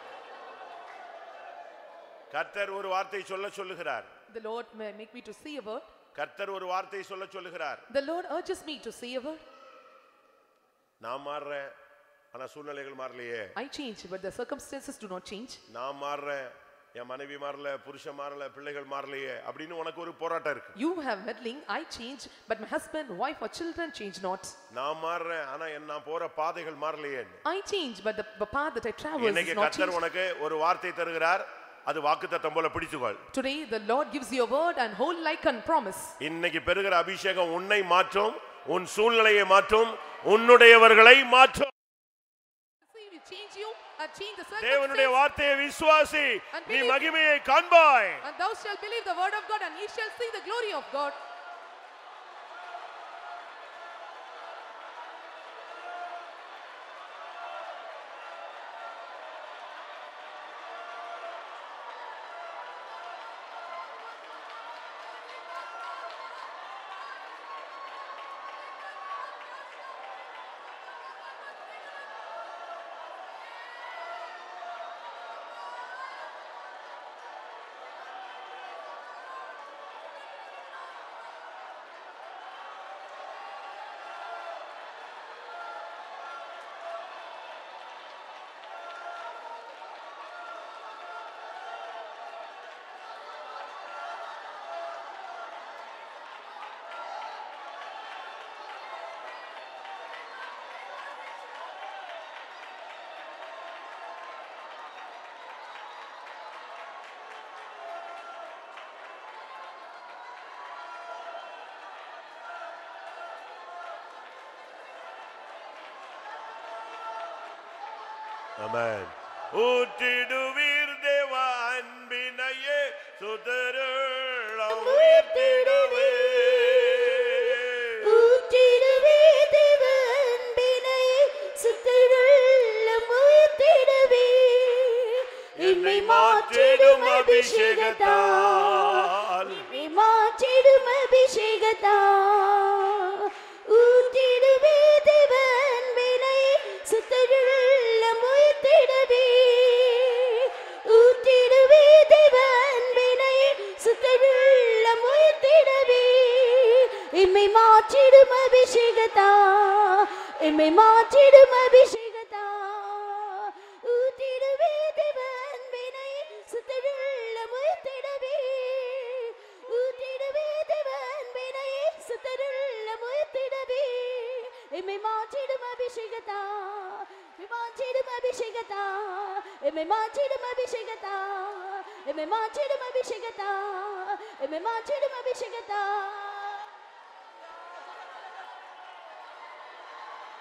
கர்த்தர் ஒரு வார்த்தை சொல்ல சொல்லுகிறார். The Lord may make me to say a word. கர்த்தர் ஒரு வார்த்தை சொல்ல சொல்லுகிறார். The Lord urges me to say a word. நான் மாறறேன், ஆனா சூழ்நிலைகள் மாறலையே. I change, but the circumstances do not change. நான் மாறறேன், என் மனைவி மாறல, புருஷன் மாறல, பிள்ளைகள் மாறலையே அப்படின்னு உனக்கு ஒரு போராட்டம் இருக்கு. You have meddling, I change, but my husband, wife or children change not. நான் மாறறேன், ஆனா நான் போற பாதைகள் மாறலையே. I change, but the path that I travel is not changed. இன்னைக்கு கர்த்தர் உனக்கு ஒரு வார்த்தை தருகிறார். அது வாக்குத்தத்தம் போல பிடித்துக்கொள். Today the Lord gives you a word and hold like a promise. இன்னைக்கு பெறுகிற அபிஷேகம் உன்னை மாற்றும், உன் சூழ்நிலையை மாற்றும், உன்னுடையவர்களை மாற்றும். Change you and change the circumstances. தேவனுடைய வார்த்தையை விசுவாசி, நீ மகிமையை காண்பாய். And thou shalt believe the word of God and ye shall see the glory of God. ஆமென். ஊற்றிடுவீர் தேவ அன்பினையே சுதருளம் உயிர்த்திடுவே. ஊற்றிடுவீர் தேவ அன்பினையே சுதருளம் உயிர்த்திடுவே. என்னை மாற்றிடும் அபிஷேகத்தால், என்னை மாற்றிடும் அபிஷேகத்தால். ஊற்றிடுவீர் தேவ அன்பினையே சுதருளம் உயிர்த்திடுவே. ஊற்றிடுவே தேவ அன்பினையே சுதருளம் உயிர்த்திடுவே. எம்மை மாற்றிடும் அபிஷேகத்தா, எம்மை மாற்றிடும் அபிஷேகத்தா. ஊற்றிடுவே தேவ அன்பினையே சுதருளம் உயிர்த்திடுவே. ஊற்றிடுவே தேவ அன்பினையே சுதருளம் உயிர்த்திடுவே. எம்மை மாற்றிடும் அபிஷேகத்தா, எம்மை மாற்றிடும் அபிஷேகத்தா, எம்மை மாற்றிடும் அபிஷேகத்தா, எம்மை மாற்றிடும் அபிஷேகத்தா, எம்மை மாற்றிடும் அபிஷேகத்தா.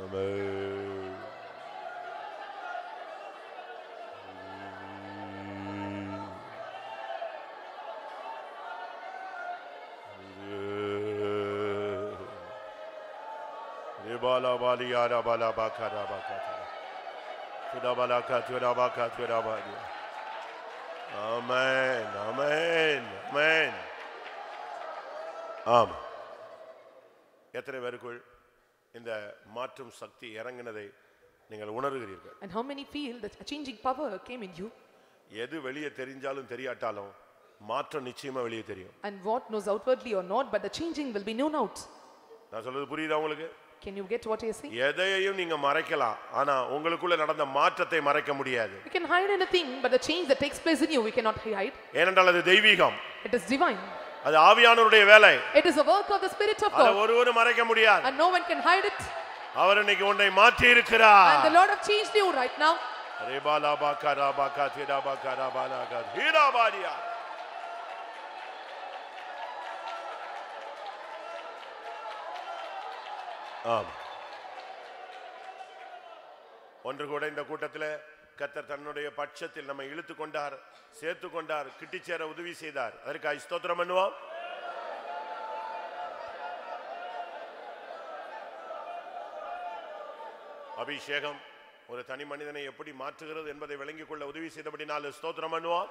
ஆமென். Rebala balia rabala bakara bakata. Tudabala katura katura balia. Amen. Amen. Amen. ஆம். எத்தனை பேருக்குள் இந்த மாற்றும் சக்தி இறங்கினதை நீங்கள் உணர்கிறீர்கள்? And how many feel that a changing power came in you? எது வெளியே தெரிஞ்சாலும் தெரியாட்டாலும் மாற்றம் நிச்சயமா வெளியே தெரியும். And what knows outwardly or not, but the changing will be known out. நான் சொல்றது புரியுதா உங்களுக்கு? Can you get what I say? எதையும் நீங்க மறைக்கலாம், ஆனா உங்களுக்குள்ள நடந்த மாற்றத்தை மறைக்க முடியாது. You can hide anything, but the change that takes place in you, we cannot hide. ஏனென்றால் அது தெய்வீகம். It is divine. அது ஆவியானவருடைய வேலை. It is a work of the Spirit of அதை God. ஒருவரும் மறைக்க முடியாது. And no one can hide it. அவர் இன்னைக்கு உன்னை மாற்றி இருக்கிறார். And the Lord have changed you right now. ரேபாலா பாக்கரா பாக்கா திடா பாக்கரா பாலாகா Heera பாடியா. ஆம். ஒன்று கூட இந்த கூட்டத்தில் கர்த்தர் தன்னுடைய பட்சத்தில் நம்மை இழுத்து கொண்டார், சேர்த்து கொண்டார், கிட்டி சேர உதவி செய்தார். அதற்கு ஸ்தோத்திரம் பண்ணுவோம். அபிஷேகம் ஒரு தனி மனிதனை எப்படி மாற்றுகிறது என்பதை விளங்கிக் கொள்ள உதவி செய்தபடினால் ஸ்தோத்திரம் பண்ணுவோம்.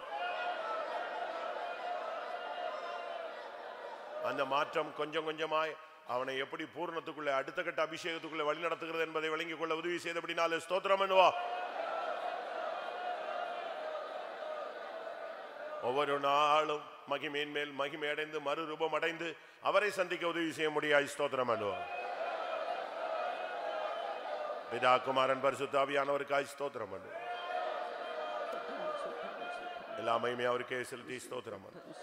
அந்த மாற்றம் கொஞ்சம் கொஞ்சமாய் அவனை எப்படி பூர்ணத்துக்குள்ள அடுத்த கட்ட அபிஷேகத்துக்குள்ள வழி நடத்துகிறது என்பதை விளங்கிக் கொள்ள உதவி செய்தபடினால ஸ்தோத்திரம் பண்ணுவோம். ஒவ்வொரு நாளும் மகிமையின் மேல் மகிமை அடைந்து மறுரூபம் அடைந்து அவரை சந்திக்க உதவி செய்ய முடியாது. ஸ்தோத்திரம் பண்ணுவோம். பிதா குமாரன் பரிசுத்த ஆவியானவருக்காய் ஸ்தோத்திரம் பண்ணுவோம். எல்லா மகிமையும் அவருக்கே செலுத்தி ஸ்தோத்திரம் பண்ணுவோம்.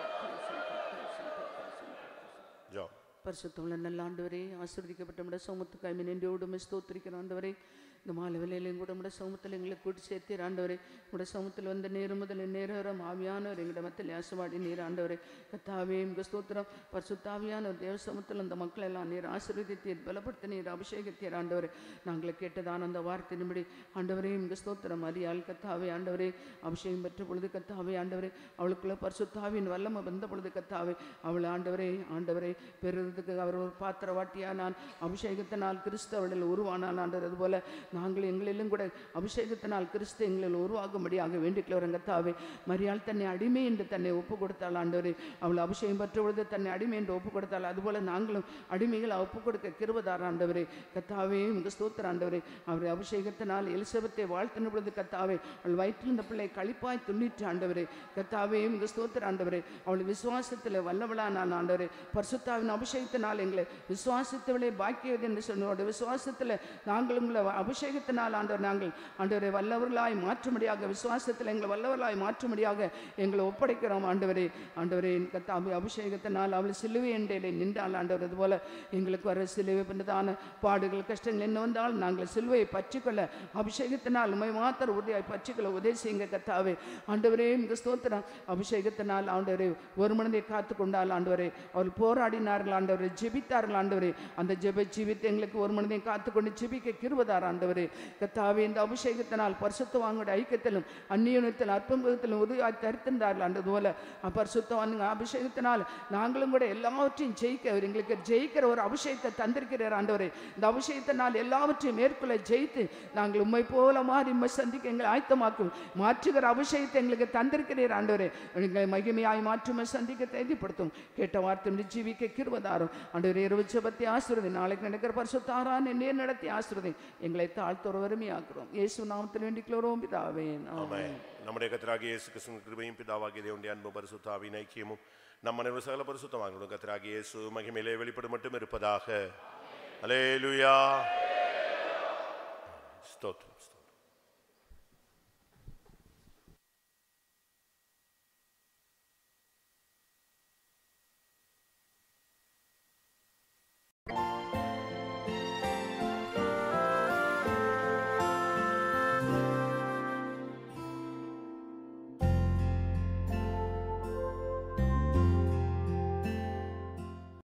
ஜோ பரிசுத்தமுள்ள நல்ல ஆண்டவரே, ஆசீர்வதிக்கப்பட்ட நம்முடைய சமூகத்துக்கு ஐ நின்றோடு ஸ்தோத்திரிக்கிற ஆண்டவரே, இந்த மாலை வேளையிலும் கூட நம்முடைய சமூகத்தில் எங்களை கூட்டி சேர்த்தீர் ஆண்டவரே. நம்முடைய சமூகத்தில் வந்த நேரம் முதல் நேரம் ஆவியானவர் எங்களிட மத்தியில் ஆசைவாடி நீர் ஆண்டவரே. கத்தாவே உங்க ஸ்தோத்திரம். பரிசுத்தாவியான தேவ சமூகத்தில் அந்த மக்கள் எல்லாம் நீர் ஆசீர்வதித்தீர், பலப்படுத்த நீர் அபிஷேகத்தீர் ஆண்டவரே. நாங்கள் கேட்டதான அந்த வார்த்தையின்படி ஆண்டவரே உங்க ஸ்தோத்திரம். அறியால் கத்தாவே ஆண்டவரே அபிஷேகம் பெற்ற பொழுது கத்தாவே ஆண்டவரே அவளுக்குள்ள பரிசுத்தாவின் வல்லமை வந்த பொழுது கத்தாவே அவள் ஆண்டவரே ஆண்டவரே பெறுறதுக்கு அவர் ஒரு பாத்திரவாட்டியானான். அபிஷேகத்தினால் கிறிஸ்து அவளில் உருவானான் ஆண்டவர். அதுபோல நாங்கள் எங்களிலும் கூட அபிஷேகத்தினால் கிறிஸ்து எங்களில் உருவாகும்படியாக வேண்டிக்கொள்கிறோம் கர்த்தாவே. மரியாள் தன்னை அடிமை என்று தன்னை ஒப்பு கொடுத்தாள் ஆண்டவரே. அவள் அபிஷேகம் பெற்ற பொழுது தன்னை அடிமை என்று ஒப்பு கொடுத்தாள். அதுபோல நாங்களும் அடிமைகள் ஒப்பு கொடுக்க கிருபைதார் ஆண்டவரே. கர்த்தாவே உங்க ஸ்தோத்திரம் ஆண்டவரே. அவரை அபிஷேகத்தினால் எலிசபெத்தை வாழ்த்தின பொழுது கர்த்தாவே அவள் வயிற்றில் இந்த பிள்ளை களிப்பாய் துண்ணிற்று ஆண்டவரே. கர்த்தாவே உங்க ஸ்தோத்திரம் ஆண்டவரே. அவள் விசுவாசத்தில் வல்லவளானான் ஆண்டவரே. பரிசுத்தாவின் அபிஷேகத்தினால் எங்களை விசுவாசத்தவளை பாக்கியது என்று சொன்னோட விசுவாசத்தில் நாங்கள் உங்களை அபிஷேகத்தினால் ஆண்டவர் நாங்கள் ஆண்டவரை வல்லவர்களாய் மாற்றும்படியாக விசுவாசத்தில் எங்களை வல்லவர்களாய் மாற்றும்படியாக எங்களை ஒப்படைக்கிறோம் ஆண்டவரே. ஆண்டவரே கர்த்தாவே அபிஷேகத்தினால் அவள் சிலுவை எண்டையிலே நின்றாள் ஆண்டவர். அதுபோல எங்களுக்கு வர சிலுவை பண்ணதான பாடுகள் கஷ்டங்கள் என்ன வந்தால் நாங்கள் சிலுவையை பற்றிக்கொள்ள அபிஷேகத்தினால் உண்மை மாத்திர உறுதியாய் பற்றிக்கொள்ள உதவி செய்யுங்க கர்த்தாவே. ஆண்டவரே இந்த ஸ்தோத்திரம். அபிஷேகத்தினால் ஆண்டவரே ஒரு மனதை காத்து கொண்டாள் ஆண்டவரே. அவள் போராடினார்கள் ஆண்டவரே, ஜெபித்தார்கள் ஆண்டவரே. அந்த ஜெப ஜீவித்து எங்களுக்கு ஒரு மனதை காத்து கொண்டு ஜெபிக்க கிருபைதார் ஆண்டவரே. கர்த்தாவே இந்த அபிஷேகத்தினால் பரிசுத்தவான்களுடைய ஐக்கியத்திலும் அந்நியத்தில் அற்புதத்திலும் உதவியாய் தரித்திருந்தார்கள் ஆண்டது போல பரிசுத்தவான் அபிஷேகத்தினால் நாங்களும் கூட எல்லாவற்றையும் ஜெயிக்க அவர் எங்களுக்கு ஜெயிக்கிற ஒரு அபிஷேகத்தை தந்திருக்கிறார் ஆண்டவரே. இந்த அபிஷேகத்தினால் எல்லாவற்றையும் மேற்கொள்ள ஜெயித்து நாங்கள் உண்மை போல மாறி உண்மை சந்திக்க எங்களை ஆயத்தமாக்கும் மாற்றுகிற அபிஷேகத்தை எங்களுக்கு தந்திருக்கிறீர் ஆண்டவரே. எங்களை மகிமையாய் மாற்றுமை சந்திக்க தேதிப்படுத்தும். கேட்ட வார்த்தை ஜீவிக்க கிருபைதாரும் ஆண்டவரே. இரவு ஜெபத்தை ஆசீர்வதி. நாளைக்கு நடக்கிற பரிசுத்தாரான் நேர் நடத்தி ஆசீர்வதி. எங்களை தாழ்த்தோர் வறுமையாக்குறோம். இயேசு நாமத்தில் வேண்டிக்கிறோம் பிதாவே. ஆமென். நம்முடைய கர்த்தராகிய இயேசு கிறிஸ்துவின் கிருபையும் பிதாவாகிய தேவனுடைய அன்பும் பரிசுத்த ஆவியின் ஐக்கியமும் நம்ம அனைவரும் சகல பரிசுத்தவான்களும் கர்த்தராகிய இயேசு மகிமையிலே வெளிப்படும் மட்டும் இருப்பதாக. அல்லேலூயா. ஸ்தோத்திரம்.